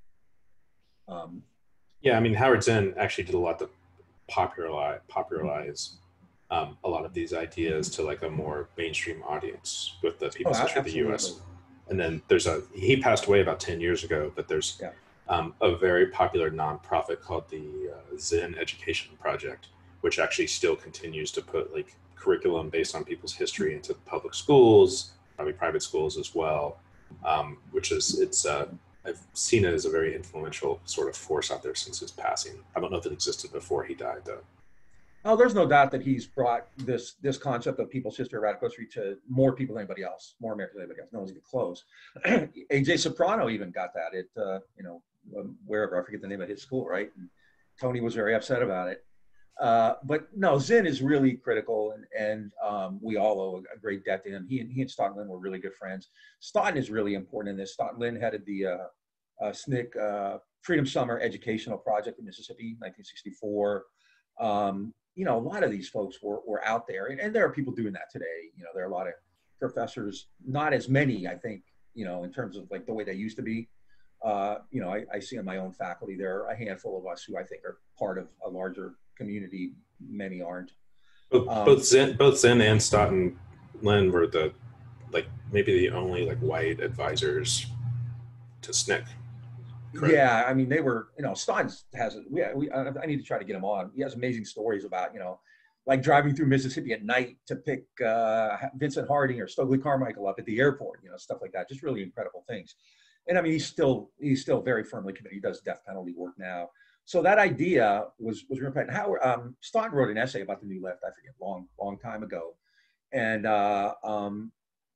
Um, Yeah, I mean, Howard Zinn actually did a lot to popularize, popularize um, a lot of these ideas to like a more mainstream audience with the People's oh, History of the U S. absolutely. And then there's a, he passed away about ten years ago, but there's Yeah. um, a very popular nonprofit called the uh, Zinn Education Project, which actually still continues to put like curriculum based on people's history into public schools, probably private schools as well, um, which is, it's, uh, I've seen it as a very influential sort of force out there since his passing. I don't know if it existed before he died, though. Oh, there's no doubt that he's brought this this concept of people's history, radical history, to more people than anybody else, more Americans than anybody else. No one's even close. A J Soprano even got that at, uh, you know, wherever, I forget the name of his school, right? And Tony was very upset about it. Uh, but no, Zinn is really critical, and, and um, we all owe a great debt to him. He and, he and Stoughton Lynd were really good friends. Stoughton is really important in this. Stoughton Lynd headed the uh, uh, S N C C uh, Freedom Summer Educational Project in Mississippi, nineteen sixty-four. Um, you know, a lot of these folks were, were out there, and, and there are people doing that today. You know, there are a lot of professors, not as many, I think, you know, in terms of like the way they used to be. Uh, you know, I, I see on my own faculty, there are a handful of us who I think are part of a larger community. Many aren't. Both, Um, both Zinn, both Zinn and Stoughton Lynd were the, like, maybe the only like white advisors to S N C C. Correct. Yeah, I mean, they were, you know, Stoughton has, we, we, I need to try to get him on. He has amazing stories about, you know, like driving through Mississippi at night to pick uh, Vincent Harding or Stokely Carmichael up at the airport, you know, stuff like that. Just really incredible things. And I mean, he's still, he's still very firmly committed. He does death penalty work now. So that idea was, was real important. Howard, um, Stoughton wrote an essay about the New Left, I forget, long, long time ago. And uh, um,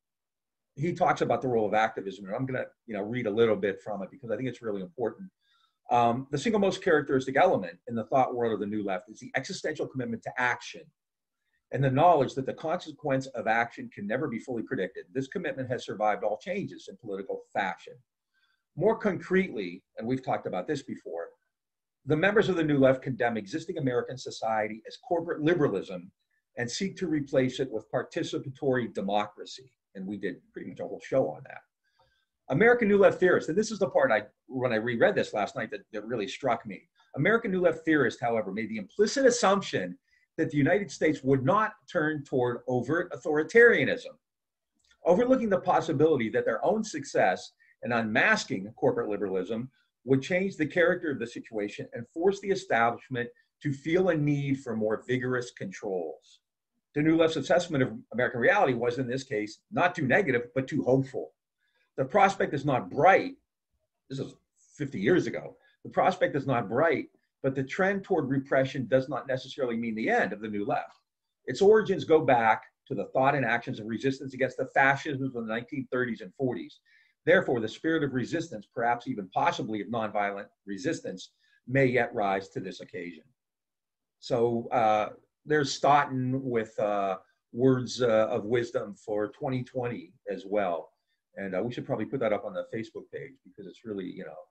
he talks about the role of activism, and I'm going to, you know, read a little bit from it because I think it's really important. Um, the single most characteristic element in the thought world of the New Left is the existential commitment to action and the knowledge that the consequence of action can never be fully predicted. This commitment has survived all changes in political fashion. More concretely, and we've talked about this before, the members of the New Left condemn existing American society as corporate liberalism and seek to replace it with participatory democracy. And we did pretty much a whole show on that. American New Left theorists, and this is the part I, when I reread this last night, that, that really struck me. American New Left theorists, however, made the implicit assumption that the United States would not turn toward overt authoritarianism, overlooking the possibility that their own success in unmasking corporate liberalism would change the character of the situation and force the establishment to feel a need for more vigorous controls. The New Left's assessment of American reality was, in this case, not too negative, but too hopeful. The prospect is not bright. This is fifty years ago. The prospect is not bright, but the trend toward repression does not necessarily mean the end of the New Left. Its origins go back to the thought and actions of resistance against the fascism of the nineteen thirties and forties. Therefore, the spirit of resistance, perhaps even possibly of nonviolent resistance, may yet rise to this occasion. So uh, there's Stoughton with uh, words uh, of wisdom for twenty twenty as well. And uh, we should probably put that up on the Facebook page because it's really, you know,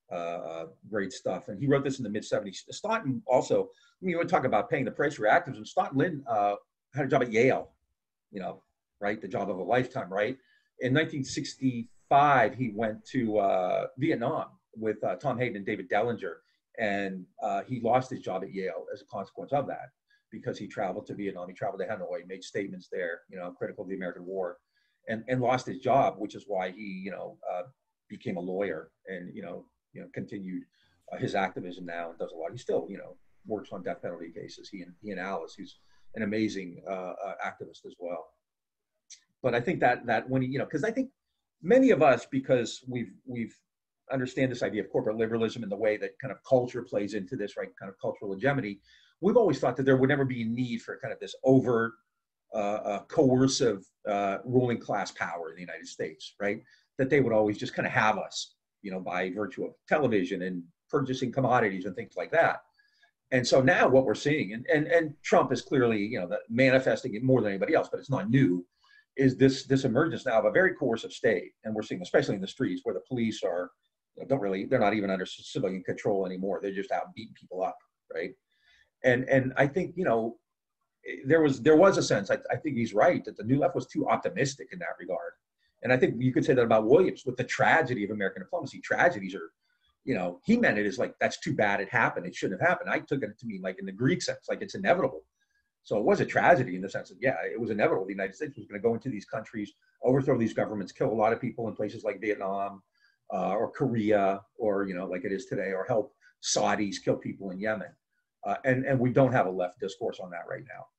uh, great stuff. And he wrote this in the mid seventies. Staunton also, I mean, we talk about paying the price for activism. Staunton Lynn uh, had a job at Yale, you know, right? The job of a lifetime, right? In nineteen sixty-five, he went to uh, Vietnam with uh, Tom Hayden and David Dellinger. And uh, he lost his job at Yale as a consequence of that, because he traveled to Vietnam, he traveled to Hanoi, made statements there, you know, critical of the American war, and, and lost his job, which is why he, you know, uh, became a lawyer and, you know, you know, continued uh, his activism now and does a lot. He still, you know, works on death penalty cases. He and he and Alice, who's an amazing uh, uh, activist as well. But I think that that when he, you know, because I think many of us, because we've we've understand this idea of corporate liberalism and the way that kind of culture plays into this, right? Kind of cultural hegemony. We've always thought that there would never be a need for kind of this overt, uh, uh, coercive uh, ruling class power in the United States, right? That they would always just kind of have us, you know, by virtue of television and purchasing commodities and things like that. And so now what we're seeing, and and, and Trump is clearly, you know, the, manifesting it more than anybody else, but it's not new, is this this emergence now of a very coercive state. And we're seeing, especially in the streets, where the police are, you know, don't really, they're not even under civilian control anymore. They're just out beating people up, right? And and I think, you know, there was there was a sense, I, I think he's right, that the New Left was too optimistic in that regard. And I think you could say that about Williams with the tragedy of American diplomacy. Tragedies are, you know, he meant it as like, that's too bad it happened. It shouldn't have happened. I took it to mean like in the Greek sense, like it's inevitable. So it was a tragedy in the sense that, yeah, it was inevitable. The United States was going to go into these countries, overthrow these governments, kill a lot of people in places like Vietnam uh, or Korea, or, you know, like it is today, or help Saudis kill people in Yemen. Uh, and, and we don't have a left discourse on that right now.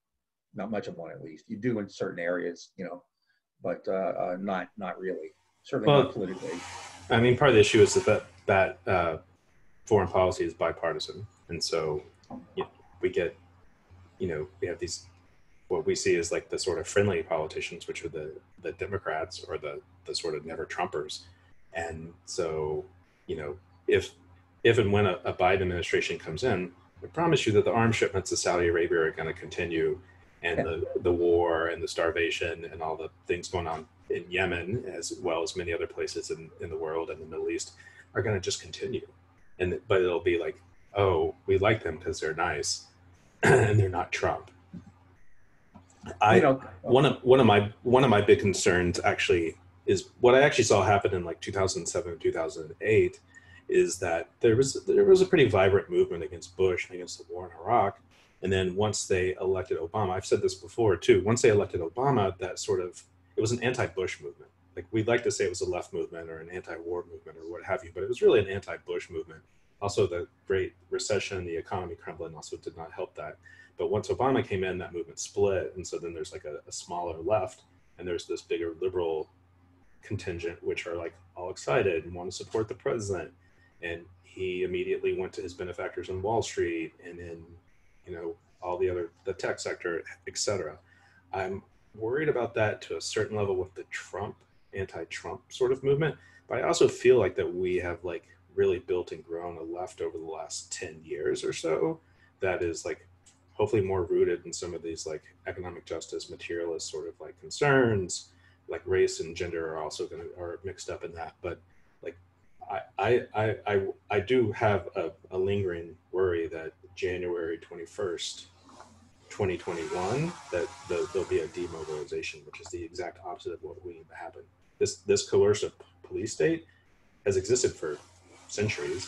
Not much of one, at least. You do in certain areas, you know, but uh, uh, not not really. Certainly well, not politically. I mean, part of the issue is that that, that uh, foreign policy is bipartisan. And so you know, we get, you know, we have these, what we see is like the sort of friendly politicians, which are the, the Democrats, or the, the sort of never Trumpers. And so, you know, if if and when a, a Biden administration comes in, I promise you that the arms shipments to Saudi Arabia are going to continue, and yeah. the, the war and the starvation and all the things going on in Yemen, as well as many other places in, in the world and the Middle East, are going to just continue. And but it'll be like, oh, we like them because they're nice, and they're not Trump. I you know, one of one of my one of my big concerns actually is what I actually saw happen in like two thousand seven, two thousand eight, is that there was there was a pretty vibrant movement against Bush and against the war in Iraq. And then once they elected Obama, I've said this before too, once they elected Obama, that sort of, it was an anti-Bush movement. Like we'd like to say it was a left movement or an anti-war movement or what have you, but it was really an anti-Bush movement. Also the Great Recession, the economy crumbling also did not help that. But once Obama came in, that movement split. And so then there's like a, a smaller left, and there's this bigger liberal contingent, which are like all excited and want to support the president. And he immediately went to his benefactors on Wall Street and in, you know, all the other, the tech sector, et cetera. I'm worried about that to a certain level with the Trump, anti-Trump sort of movement. But I also feel like that we have like really built and grown a left over the last ten years or so that is like hopefully more rooted in some of these like economic justice, materialist sort of like concerns, like race and gender are also going to, are mixed up in that. But like, I, I, I, I do have a, a lingering worry that January twenty-first, twenty twenty-one, that the, there'll be a demobilization, which is the exact opposite of what we need to happen. This, this coercive police state has existed for centuries.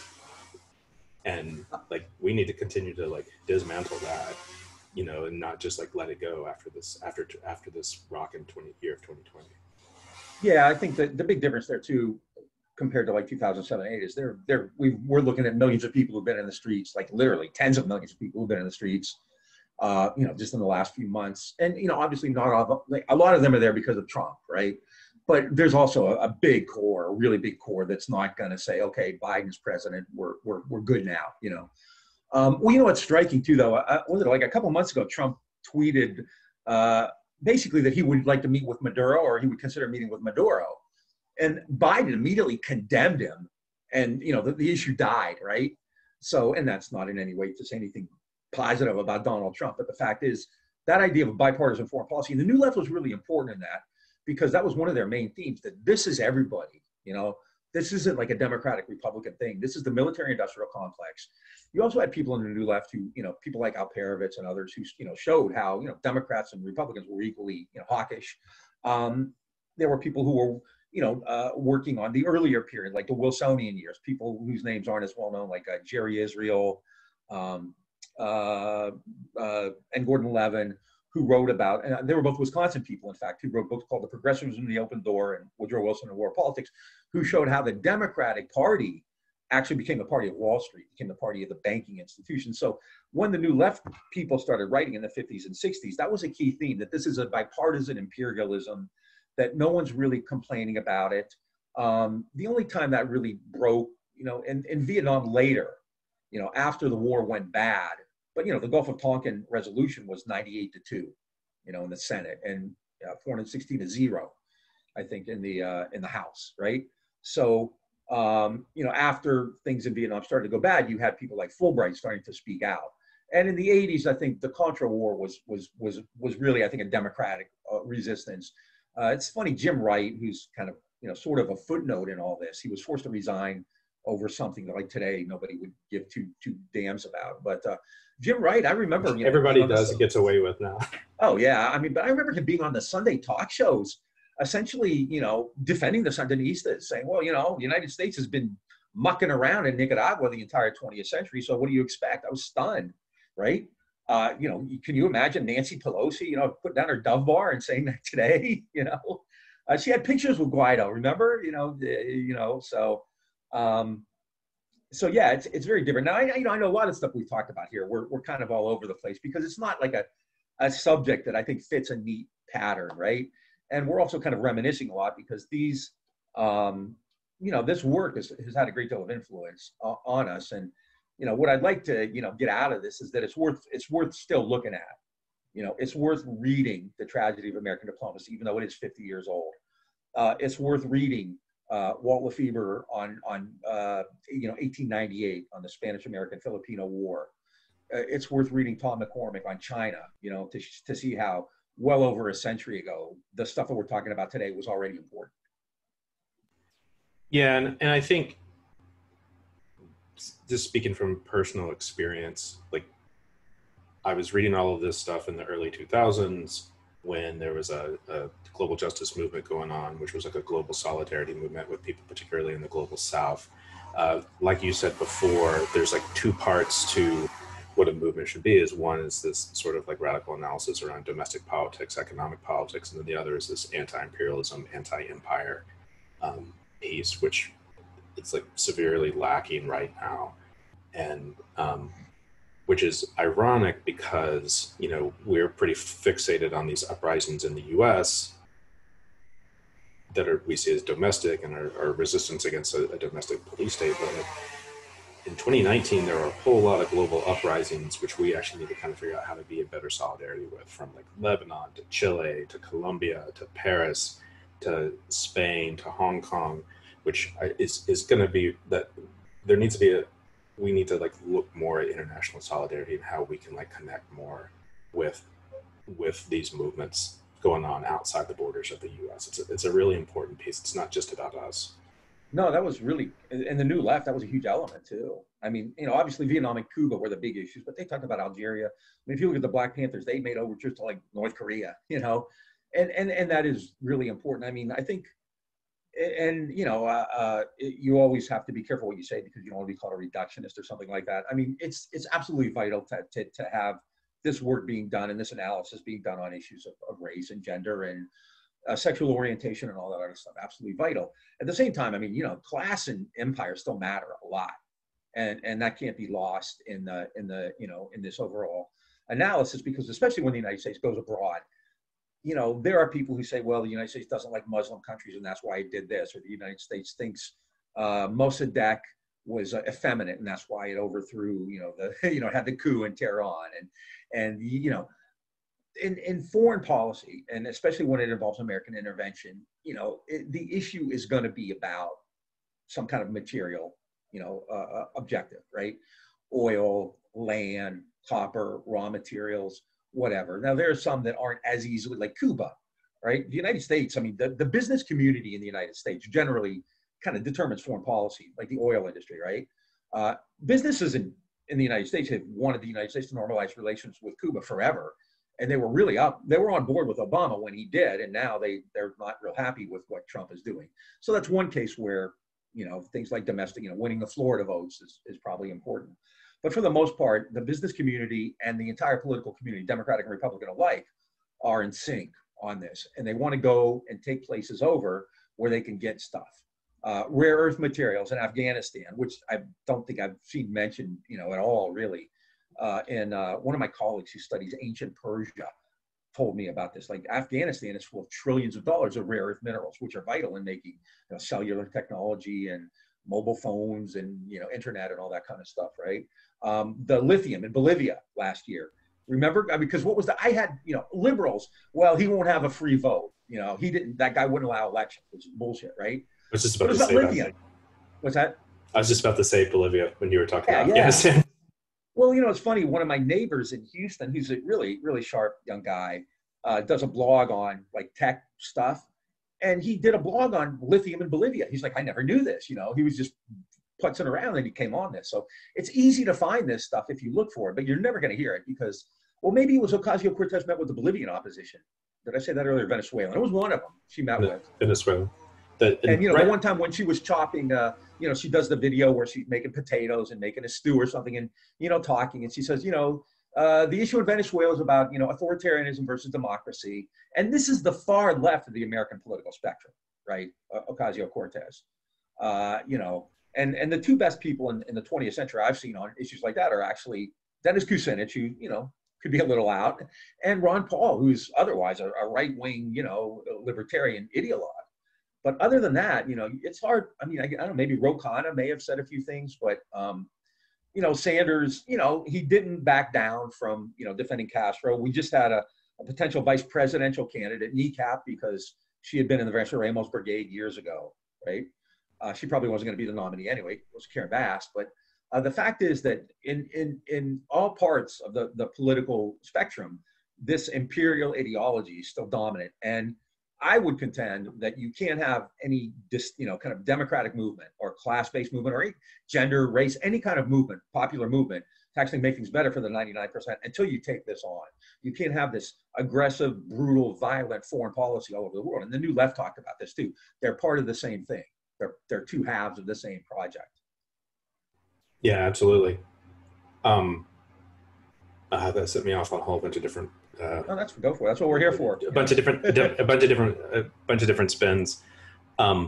And like, we need to continue to like dismantle that, you know, and not just like let it go after this, after, after this rockin' twenty year of twenty twenty. Yeah, I think that the big difference there too, compared to like two thousand seven, eight, is they're, they're, we we're looking at millions of people who've been in the streets, like literally tens of millions of people who've been in the streets, uh, you know, just in the last few months. And, you know, obviously not all, like a lot of them are there because of Trump, right? But there's also a, a big core, a really big core that's not going to say, okay, Biden's president, we're, we're, we're good now, you know? Um, well, you know what's striking too, though, uh, was it like a couple months ago, Trump tweeted uh, basically that he would like to meet with Maduro, or he would consider meeting with Maduro. And Biden immediately condemned him, and, you know, the, the issue died, right? So, and that's not in any way to say anything positive about Donald Trump, but the fact is that idea of bipartisan foreign policy, and the New Left was really important in that, because that was one of their main themes, that this is everybody, you know, this isn't like a Democratic Republican thing. This is the military industrial complex. You also had people in the New Left who, you know, people like Alperovitz and others who, you know, showed how, you know, Democrats and Republicans were equally, you know, hawkish. Um, there were people who were, you know, uh, working on the earlier period, like the Wilsonian years, people whose names aren't as well known, like uh, Jerry Israel um, uh, uh, and Gordon Levin, who wrote about, and they were both Wisconsin people, in fact, who wrote books called The Progressivism in the Open Door and Woodrow Wilson and War Politics, who showed how the Democratic Party actually became the party of Wall Street, became the party of the banking institutions. So when the New Left people started writing in the fifties and sixties, that was a key theme, that this is a bipartisan imperialism, that no one's really complaining about it. Um, the only time that really broke, you know, in, in Vietnam later, you know, after the war went bad, but, you know, the Gulf of Tonkin resolution was ninety-eight to two, you know, in the Senate, and uh, four hundred sixteen to zero, I think, in the, uh, in the House, right? So, um, you know, after things in Vietnam started to go bad, you had people like Fulbright starting to speak out. And in the eighties, I think the Contra War was, was, was, was really, I think, a democratic uh, resistance. Uh, it's funny, Jim Wright, who's kind of, you know, sort of a footnote in all this, he was forced to resign over something that, like, today nobody would give two two damns about. But uh, Jim Wright, I remember, you know, everybody does the, gets away with now. Oh yeah, I mean, but I remember him being on the Sunday talk shows, essentially, you know, defending the Sandinistas, saying, well, you know, the United States has been mucking around in Nicaragua the entire twentieth century, so what do you expect? I was stunned, right? Uh, you know, can you imagine Nancy Pelosi, you know, putting down her Dove bar and saying that today? You know, uh, she had pictures with Guaido. Remember, you know, uh, you know. So, um, so yeah, it's it's very different. Now, I you know I know a lot of stuff we've talked about here. We're we're kind of all over the place because it's not like a a subject that I think fits a neat pattern, right? And we're also kind of reminiscing a lot because these, um, you know, this work has has had a great deal of influence uh, on us. And you know, what I'd like to, you know, get out of this is that it's worth, it's worth still looking at. You know, it's worth reading The Tragedy of American Diplomacy, even though it is fifty years old. Uh, it's worth reading uh, Walt LeFeber on, on uh, you know, eighteen ninety-eight, on the Spanish-American Filipino War. Uh, it's worth reading Tom McCormick on China, you know, to, to see how well over a century ago, the stuff that we're talking about today was already important. Yeah, and, and I think, just speaking from personal experience, like I was reading all of this stuff in the early two thousands when there was a, a global justice movement going on, which was like a global solidarity movement with people, particularly in the global South. Uh, like you said before, there's like two parts to what a movement should be. Is one is this sort of like radical analysis around domestic politics, economic politics, and then the other is this anti-imperialism, anti-empire um, piece, which it's like severely lacking right now. And um, which is ironic because, you know, we're pretty fixated on these uprisings in the U S that are, we see as domestic and our, our resistance against a, a domestic police state. But like, in twenty nineteen, there are a whole lot of global uprisings, which we actually need to kind of figure out how to be in better solidarity with, from like Lebanon to Chile to Colombia to Paris to Spain to Hong Kong, which is is going to be that there needs to be a, we need to like look more at international solidarity and how we can like connect more with with these movements going on outside the borders of the U S. It's a, it's a really important piece. It's not just about us. No, that was really, and the New Left, that was a huge element too. I mean, you know, obviously Vietnam and Cuba were the big issues, but they talked about Algeria. I mean, if you look at the Black Panthers, they made overtures to like North Korea, you know, and and and that is really important. I mean, I think, and you know, uh, uh, you always have to be careful what you say because you don't want to be called a reductionist or something like that. I mean, it's it's absolutely vital to to, to have this work being done and this analysis being done on issues of, of race and gender and uh, sexual orientation and all that other stuff. Absolutely vital. At the same time, I mean, you know, class and empire still matter a lot, and and that can't be lost in the in the you know in this overall analysis, because especially when the United States goes abroad, you know, there are people who say, well, the United States doesn't like Muslim countries and that's why it did this, or the United States thinks uh, Mossadegh was uh, effeminate and that's why it overthrew, you know, the you know had the coup in Tehran, and and you know. In, in foreign policy, and especially when it involves American intervention, you know, it, the issue is going to be about some kind of material, you know, uh, objective, right? Oil, land, copper, raw materials, whatever. Now, there are some that aren't as easily, like Cuba, right? The United States, I mean, the, the business community in the United States generally kind of determines foreign policy, like the oil industry, right? Uh, businesses in, in the United States have wanted the United States to normalize relations with Cuba forever. And they were really up, they were on board with Obama when he did, and now they, they're not real happy with what Trump is doing. So that's one case where, you know, things like domestic, you know, winning the Florida votes is, is probably important. But for the most part, the business community and the entire political community, Democratic and Republican alike, are in sync on this. And they want to go and take places over where they can get stuff. Uh, rare earth materials in Afghanistan, which I don't think I've seen mentioned, you know, at all, really. Uh, and uh, one of my colleagues who studies ancient Persia told me about this. Like, Afghanistan is full of trillions of dollars of rare earth minerals, which are vital in making, you know, cellular technology and mobile phones and, you know, internet and all that kind of stuff, right? Um, the lithium in Bolivia last year. Remember? Because what was the, I had, you know, liberals, well, he won't have a free vote. You know, he didn't, that guy wouldn't allow elections, which is bullshit, right? I was just about What to about say lithium? that. What's that? I was just about to say Bolivia when you were talking Yeah, about yeah. Afghanistan. Well, you know, it's funny. One of my neighbors in Houston, who's a really, really sharp young guy, uh, does a blog on like tech stuff. And he did a blog on lithium in Bolivia. He's like, I never knew this. You know, he was just putzing around and he came on this. So it's easy to find this stuff if you look for it, but you're never going to hear it because, well, maybe it was Ocasio-Cortez met with the Bolivian opposition. Did I say that earlier? Venezuelan. It was one of them she met The, with. Venezuela. The, and And, you know, right, the one time when she was chopping, uh, you know, she does the video where she's making potatoes and making a stew or something and, you know, talking. And she says, you know, uh, the issue in Venezuela is about, you know, authoritarianism versus democracy. And this is the far left of the American political spectrum, right? Uh, Ocasio-Cortez. Uh, you know, and, and the two best people in, in the twentieth century I've seen on issues like that are actually Dennis Kucinich, who, you know, could be a little out, and Ron Paul, who's otherwise a, a right-wing, you know, libertarian ideologue. But other than that, you know, it's hard. I mean, I, I don't know, maybe Ro Khanna may have said a few things, but, um, you know, Sanders, you know, he didn't back down from, you know, defending Castro. We just had a, a potential vice presidential candidate kneecapped because she had been in the Vanessa Ramos brigade years ago, right? Uh, she probably wasn't going to be the nominee anyway. It was Karen Bass. But uh, the fact is that in, in, in all parts of the, the political spectrum, this imperial ideology is still dominant. And I would contend that you can't have any, you know, kind of democratic movement or class-based movement or gender, race, any kind of movement, popular movement, to actually make things better for the ninety-nine percent until you take this on. You can't have this aggressive, brutal, violent foreign policy all over the world. And the New Left talked about this too. They're part of the same thing. They're, they're two halves of the same project. yeah, absolutely. Um, uh, that set me off on a whole bunch of different Uh, no, that's go for it. That's what we're here for. A bunch of different, a bunch of different, a bunch of different spins. Um,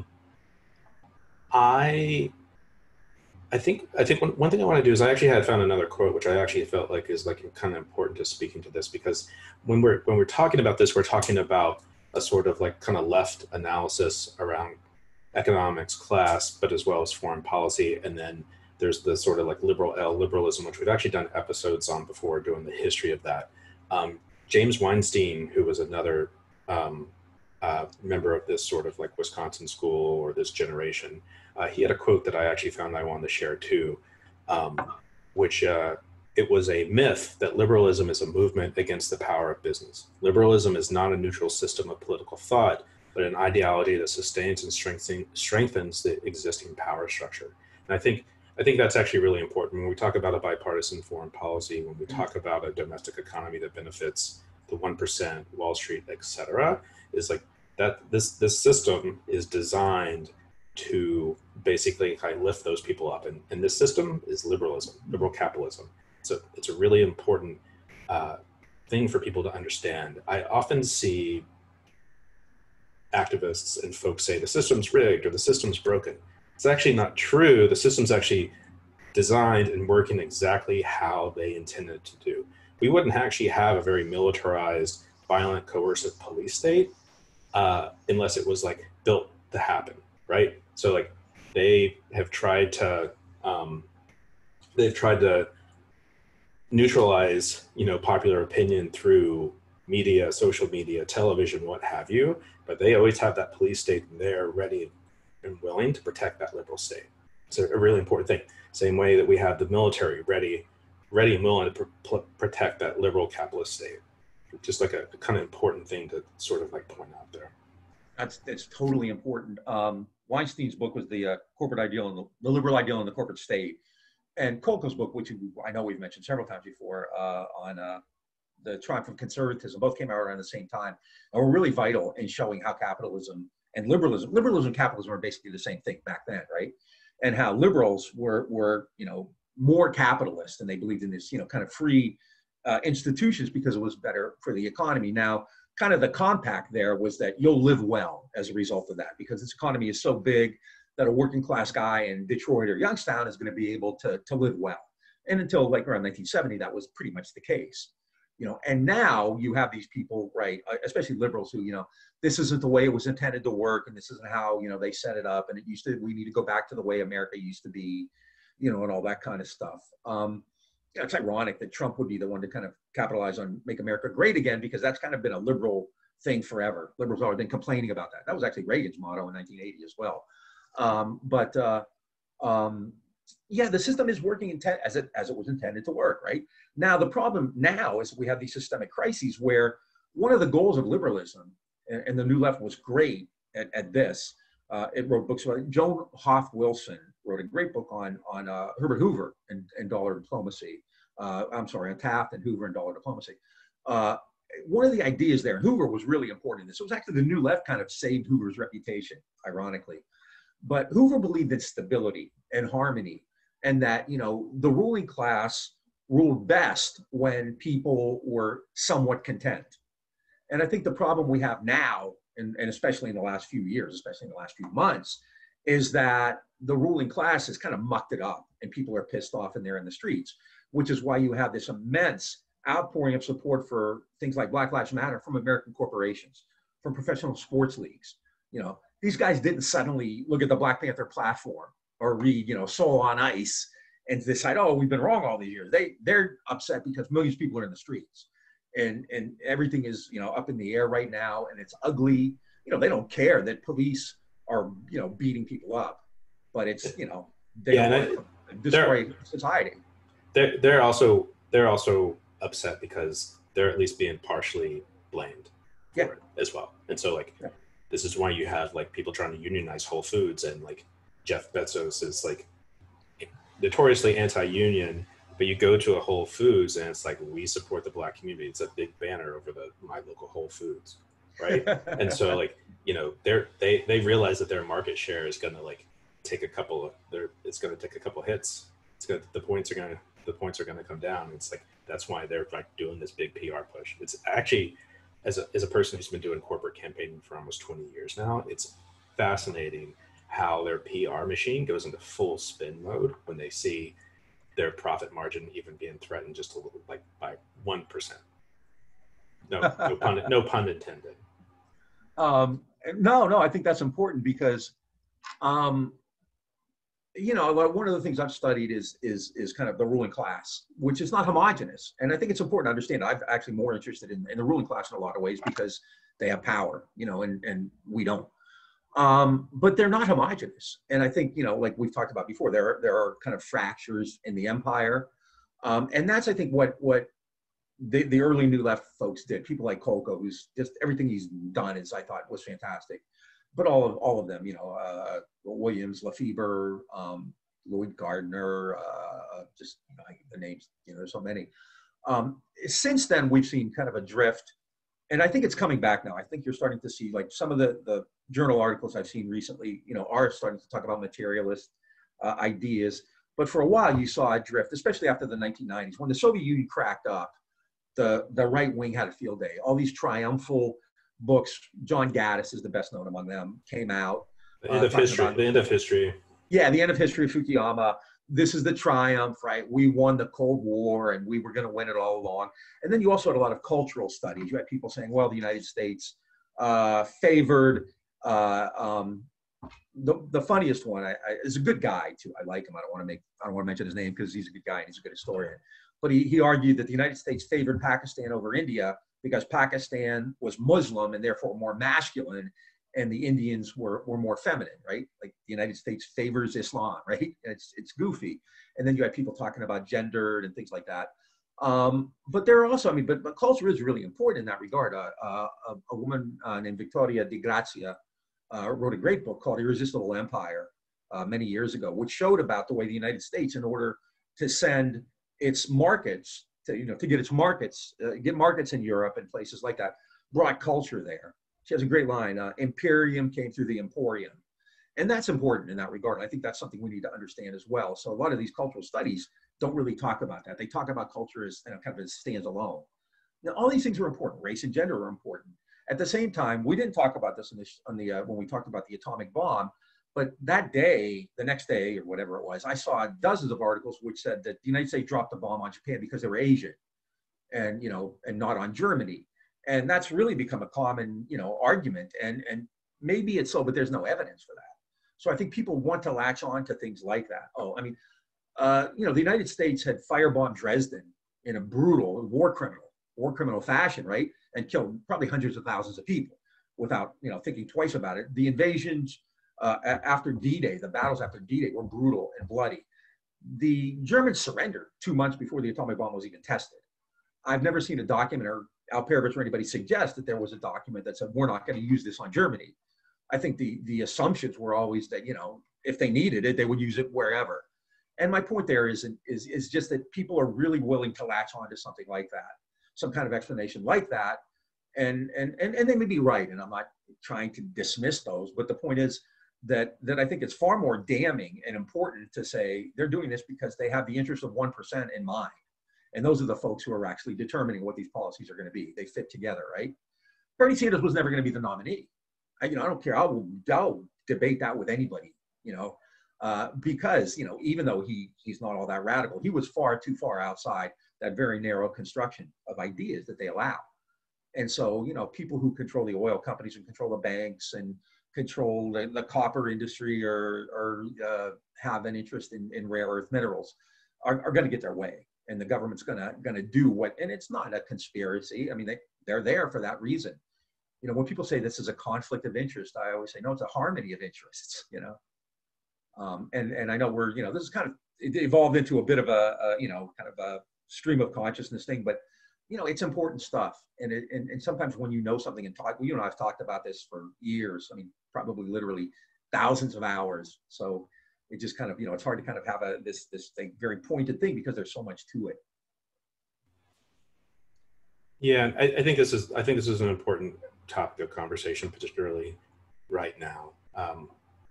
I, I think, I think one, one thing I want to do is I actually had found another quote, which I actually felt like is like kind of important to speaking to this, because when we're when we're talking about this, we're talking about a sort of like kind of left analysis around economics, class, but as well as foreign policy, and then there's the sort of like liberal L liberalism, which we've actually done episodes on before, doing the history of that. Um, James Weinstein, who was another um, uh, member of this sort of like Wisconsin school or this generation, uh, he had a quote that I actually found I wanted to share too, um, which uh, it was a myth that liberalism is a movement against the power of business. Liberalism is not a neutral system of political thought, but an ideology that sustains and strengthens, strengthens the existing power structure. And I think I think that's actually really important when we talk about a bipartisan foreign policy, when we talk about a domestic economy that benefits the one percent, Wall Street, et cetera, is like that this, this system is designed to basically kind of lift those people up. And, and this system is liberalism, liberal capitalism. So it's a really important uh, thing for people to understand. I often see activists and folks say the system's rigged or the system's broken. It's actually not true. The system's actually designed and working exactly how they intended to do. We wouldn't actually have a very militarized, violent, coercive police state uh, unless it was like built to happen, right? So like they have tried to, um, they've tried to neutralize, you know, popular opinion through media, social media, television, what have you, but they always have that police state there ready and willing to protect that liberal state. It's a, a really important thing. Same way that we have the military ready, ready and willing to pr protect that liberal capitalist state. Just like a, a kind of important thing to sort of like point out there. That's that's totally important. Um, Weinstein's book was the uh, corporate ideal and the, the liberal ideal in the corporate state, and Kolko's book, which I know we've mentioned several times before, uh, on uh, the triumph of conservatism, both came out around the same time, and were really vital in showing how capitalism and liberalism, liberalism and capitalism are basically the same thing back then, right? And how liberals were were you know more capitalist, and they believed in this you know kind of free uh, institutions because it was better for the economy. Now, kind of the compact there was that you'll live well as a result of that, because this economy is so big that a working class guy in Detroit or Youngstown is going to be able to, to live well. And until like around nineteen seventy, that was pretty much the case. You know, and now you have these people, right, especially liberals who, you know, this isn't the way it was intended to work, and this isn't how, you know, they set it up, and it used to, we need to go back to the way America used to be, you know, and all that kind of stuff. Um, you know, it's ironic that Trump would be the one to kind of capitalize on make America great again, because that's kind of been a liberal thing forever. Liberals have always been complaining about that. That was actually Reagan's motto in nineteen eighty as well. Um, but uh, um, yeah, the system is working intent as it as it was intended to work, right? Now, the problem now is we have these systemic crises where one of the goals of liberalism, and, and the New Left was great at, at this. Uh, it wrote books. Joan Hoff Wilson wrote a great book on on uh, Herbert Hoover and, and dollar diplomacy. Uh, I'm sorry, on Taft and Hoover and dollar diplomacy. Uh, one of the ideas there, and Hoover was really important in this. It was actually the New Left kind of saved Hoover's reputation, ironically. But Hoover believed in stability and harmony, and that, you know, the ruling class ruled best when people were somewhat content. And I think the problem we have now, and, and especially in the last few years, especially in the last few months, is that the ruling class has kind of mucked it up, and people are pissed off and they're in the streets, which is why you have this immense outpouring of support for things like Black Lives Matter from American corporations, from professional sports leagues. You know, these guys didn't suddenly look at the Black Panther platform or read, you know, Soul on Ice and decide, oh, we've been wrong all these years. They, they're upset because millions of people are in the streets, and, and everything is, you know, up in the air right now, and it's ugly. You know, they don't care that police are, you know, beating people up, but it's, you know, they yeah, don't want to destroy society. They're, they're also, they're also upset because they're at least being partially blamed for yeah. it as well. And so, like, yeah. this is why you have like people trying to unionize Whole Foods, and like Jeff Bezos is like notoriously anti-union, but you go to a Whole Foods and it's like, we support the Black community. It's a big banner over the my local Whole Foods, right? And so, like, you know, they're they they realize that their market share is going to like take a couple of they're it's going to take a couple of hits. It's going to the points are going to the points are going to come down. It's like, that's why they're like doing this big P R push. It's actually, as a as a person who's been doing corporate campaigning for almost twenty years now, it's fascinating how their P R machine goes into full spin mode when they see their profit margin even being threatened just a little, like by one percent. No, no pun, no pun intended. Um, no, no, I think that's important because, um, you know, one of the things I've studied is is is kind of the ruling class, which is not homogenous, and I think it's important to understand. I'm actually more interested in, in the ruling class in a lot of ways because they have power, you know, and and we don't. Um, but they're not homogenous, and I think, you know, like we've talked about before, there are there are kind of fractures in the empire, um, and that's I think what what the the early New Left folks did. People like Kolko, who's just everything he's done is I thought was fantastic. But all of all of them, you know, uh, Williams, LeFeber, um, Lloyd, Gardner, uh, just, you know, the names, you know, there's so many. Um, since then, we've seen kind of a drift, and I think it's coming back now. I think you're starting to see, like, some of the, the journal articles I've seen recently, you know, are starting to talk about materialist uh, ideas. But for a while, you saw a drift, especially after the nineteen nineties. When the Soviet Union cracked up, the, the right wing had a field day. All these triumphal books, John Gaddis is the best known among them, came out. The end uh, of history. About, the end of history. Yeah, the end of history of Fukuyama. This is the triumph, right? We won the Cold War, and we were going to win it all along. And then you also had a lot of cultural studies. You had people saying, well, the United States uh, favored. Uh, um, the the funniest one I, I, is a good guy too. I like him. I don't want to make. I don't want to mention his name because he's a good guy and he's a good historian. But he he argued that the United States favored Pakistan over India because Pakistan was Muslim and therefore more masculine, and the Indians were, were more feminine, right? Like the United States favors Islam, right? And it's it's goofy. And then you had people talking about gendered and things like that. Um, but there are also, I mean, but, but culture is really important in that regard. Uh, uh, a, a woman uh, named Victoria Di Grazia, uh, wrote a great book called Irresistible Empire uh, many years ago, which showed about the way the United States, in order to send its markets, to, you know, to get its markets, uh, get markets in Europe and places like that, brought culture there. She has a great line, uh, Imperium came through the Emporium. And that's important in that regard. I think that's something we need to understand as well. So a lot of these cultural studies don't really talk about that. They talk about culture as, you know, kind of as stands alone. Now, all these things are important. Race and gender are important. At the same time, we didn't talk about this on the, on the uh, when we talked about the atomic bomb, but that day, the next day or whatever it was, I saw dozens of articles which said that the United States dropped the bomb on Japan because they were Asian, and you know, and not on Germany. And that's really become a common, you know, argument. And and maybe it's so, but there's no evidence for that. So I think people want to latch on to things like that. Oh, I mean, uh, you know, the United States had firebombed Dresden in a brutal war criminal, war criminal fashion, right? And killed probably hundreds of thousands of people without, you know, thinking twice about it. The invasions uh, after D-Day, the battles after D-Day were brutal and bloody. The Germans surrendered two months before the atomic bomb was even tested. I've never seen a document, or Al Paribas or anybody suggest that there was a document that said, we're not going to use this on Germany. I think the, the assumptions were always that, you know, if they needed it, they would use it wherever. And my point there is, is, is just that people are really willing to latch on to something like that, some kind of explanation like that. And, and, and, and they may be right, and I'm not trying to dismiss those, but the point is that, that I think it's far more damning and important to say they're doing this because they have the interest of one percent in mind. And those are the folks who are actually determining what these policies are going to be. They fit together, right? Bernie Sanders was never going to be the nominee. I, you know, I don't care. I'll, I'll debate that with anybody, you know, uh, because, you know, even though he he's not all that radical, he was far too far outside that very narrow construction of ideas that they allow. And so, you know, people who control the oil companies and control the banks and control the, the copper industry, or, or uh, have an interest in, in rare earth minerals are, are going to get their way. And the government's going to going to do what, and it's not a conspiracy. I mean, they, they're there for that reason. You know, when people say this is a conflict of interest, I always say, no, it's a harmony of interests, you know. Um, and, and I know we're, you know, this is kind of, it evolved into a bit of a, a, you know, kind of a stream of consciousness thing, but, you know, it's important stuff. And, it, and, and sometimes when you know something and talk, well, you know, I've talked about this for years. I mean, probably literally thousands of hours. So it just kind of, you know, it's hard to kind of have a, this, this thing, very pointed thing, because there's so much to it. Yeah, I, I think this is, I think this is an important topic of conversation, particularly right now. Um,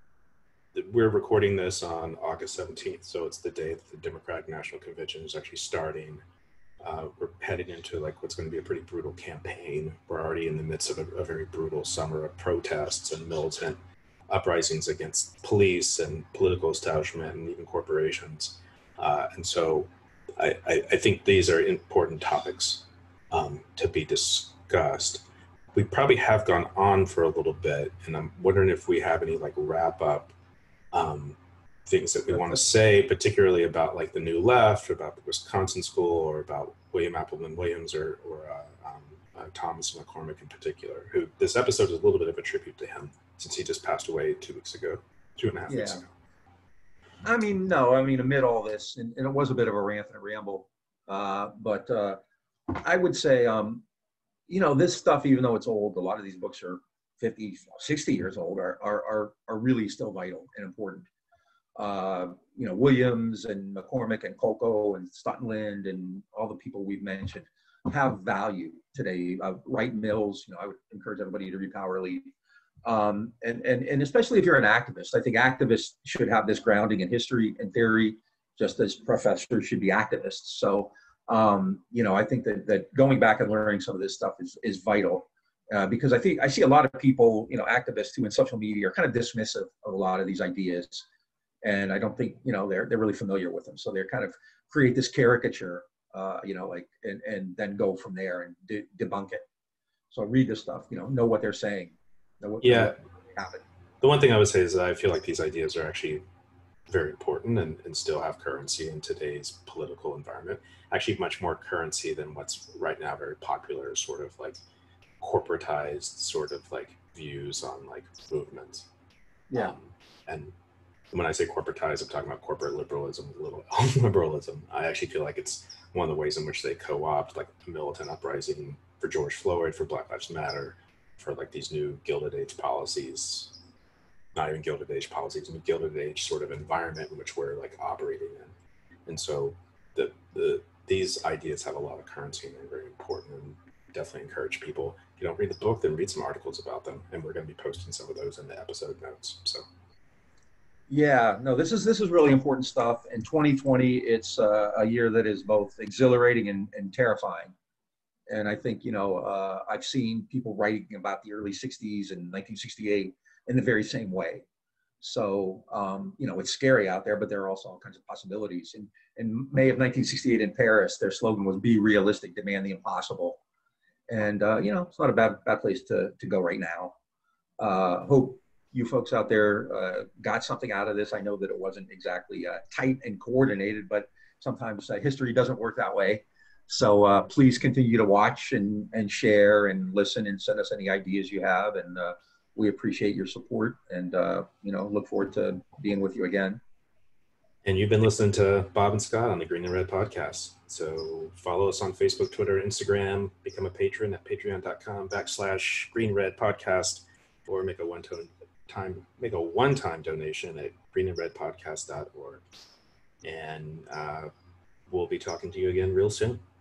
we're recording this on August seventeenth, so it's the day that the Democratic National Convention is actually starting. Uh, we're heading into like what's going to be a pretty brutal campaign. We're already in the midst of a, a very brutal summer of protests and militant uprisings against police and political establishment and even corporations. Uh, and so I, I, I think these are important topics um, to be discussed. We probably have gone on for a little bit, and I'm wondering if we have any like wrap up um, things that we want to say, particularly about like the New Left, or about the Wisconsin School, or about William Appleman Williams, or, or uh, um, uh, Thomas McCormick in particular, who this episode is a little bit of a tribute to him, since he just passed away two weeks ago, two and a half yeah. weeks ago. I mean, no, I mean, amid all this, and, and it was a bit of a rant and a ramble, uh, but uh, I would say, um, you know, this stuff, even though it's old, a lot of these books are fifty, sixty years old, are, are, are, are really still vital and important. Uh, you know, Williams and McCormick and Coco and Stuttenland and all the people we've mentioned have value today. Uh, Wright Mills, you know, I would encourage everybody to read Power Lead. Um, and, and, and especially if you're an activist, I think activists should have this grounding in history and theory, just as professors should be activists. So, um, you know, I think that, that going back and learning some of this stuff is, is vital. Uh, because I think I see a lot of people, you know, activists who in social media are kind of dismissive of a lot of these ideas. And I don't think, you know, they're, they're really familiar with them. So they're kind of create this caricature, uh, you know, like, and, and then go from there and de debunk it. So read this stuff, you know, know what they're saying. Know what, yeah. Know what happened. The one thing I would say is that I feel like these ideas are actually very important and, and still have currency in today's political environment. Actually much more currency than what's right now very popular, sort of like corporatized sort of like views on like movements. Yeah. Um, and when I say corporatized, I'm talking about corporate liberalism, little liberalism. I actually feel like it's one of the ways in which they co-opt like a militant uprising for George Floyd, for Black Lives Matter, for like these new Gilded Age policies not even Gilded Age policies, but Gilded Age sort of environment in which we're like operating in. And so the the these ideas have a lot of currency and they're very important, and definitely encourage people. If you don't read the book, then read some articles about them, and we're going to be posting some of those in the episode notes. So yeah, no, this is this is really important stuff. In twenty twenty, it's uh, a year that is both exhilarating and, and terrifying. And I think, you know, uh, I've seen people writing about the early sixties and nineteen sixty-eight in the very same way. So, um, you know, it's scary out there, but there are also all kinds of possibilities. In, in May of nineteen sixty-eight in Paris, their slogan was "Be realistic, demand the impossible." And, uh, you know, it's not a bad, bad place to, to go right now. Uh, hope you folks out there uh, got something out of this. I know that it wasn't exactly uh, tight and coordinated, but sometimes uh, history doesn't work that way. So uh, please continue to watch and, and share and listen and send us any ideas you have. And uh, we appreciate your support, and, uh, you know, look forward to being with you again. And you've been listening to Bob and Scott on the Green and Red podcast. So follow us on Facebook, Twitter, Instagram, become a patron at patreon.com backslash Green Red podcast, or make a one-time time, make a one-time donation at green and red podcast dot org. And uh, we'll be talking to you again real soon.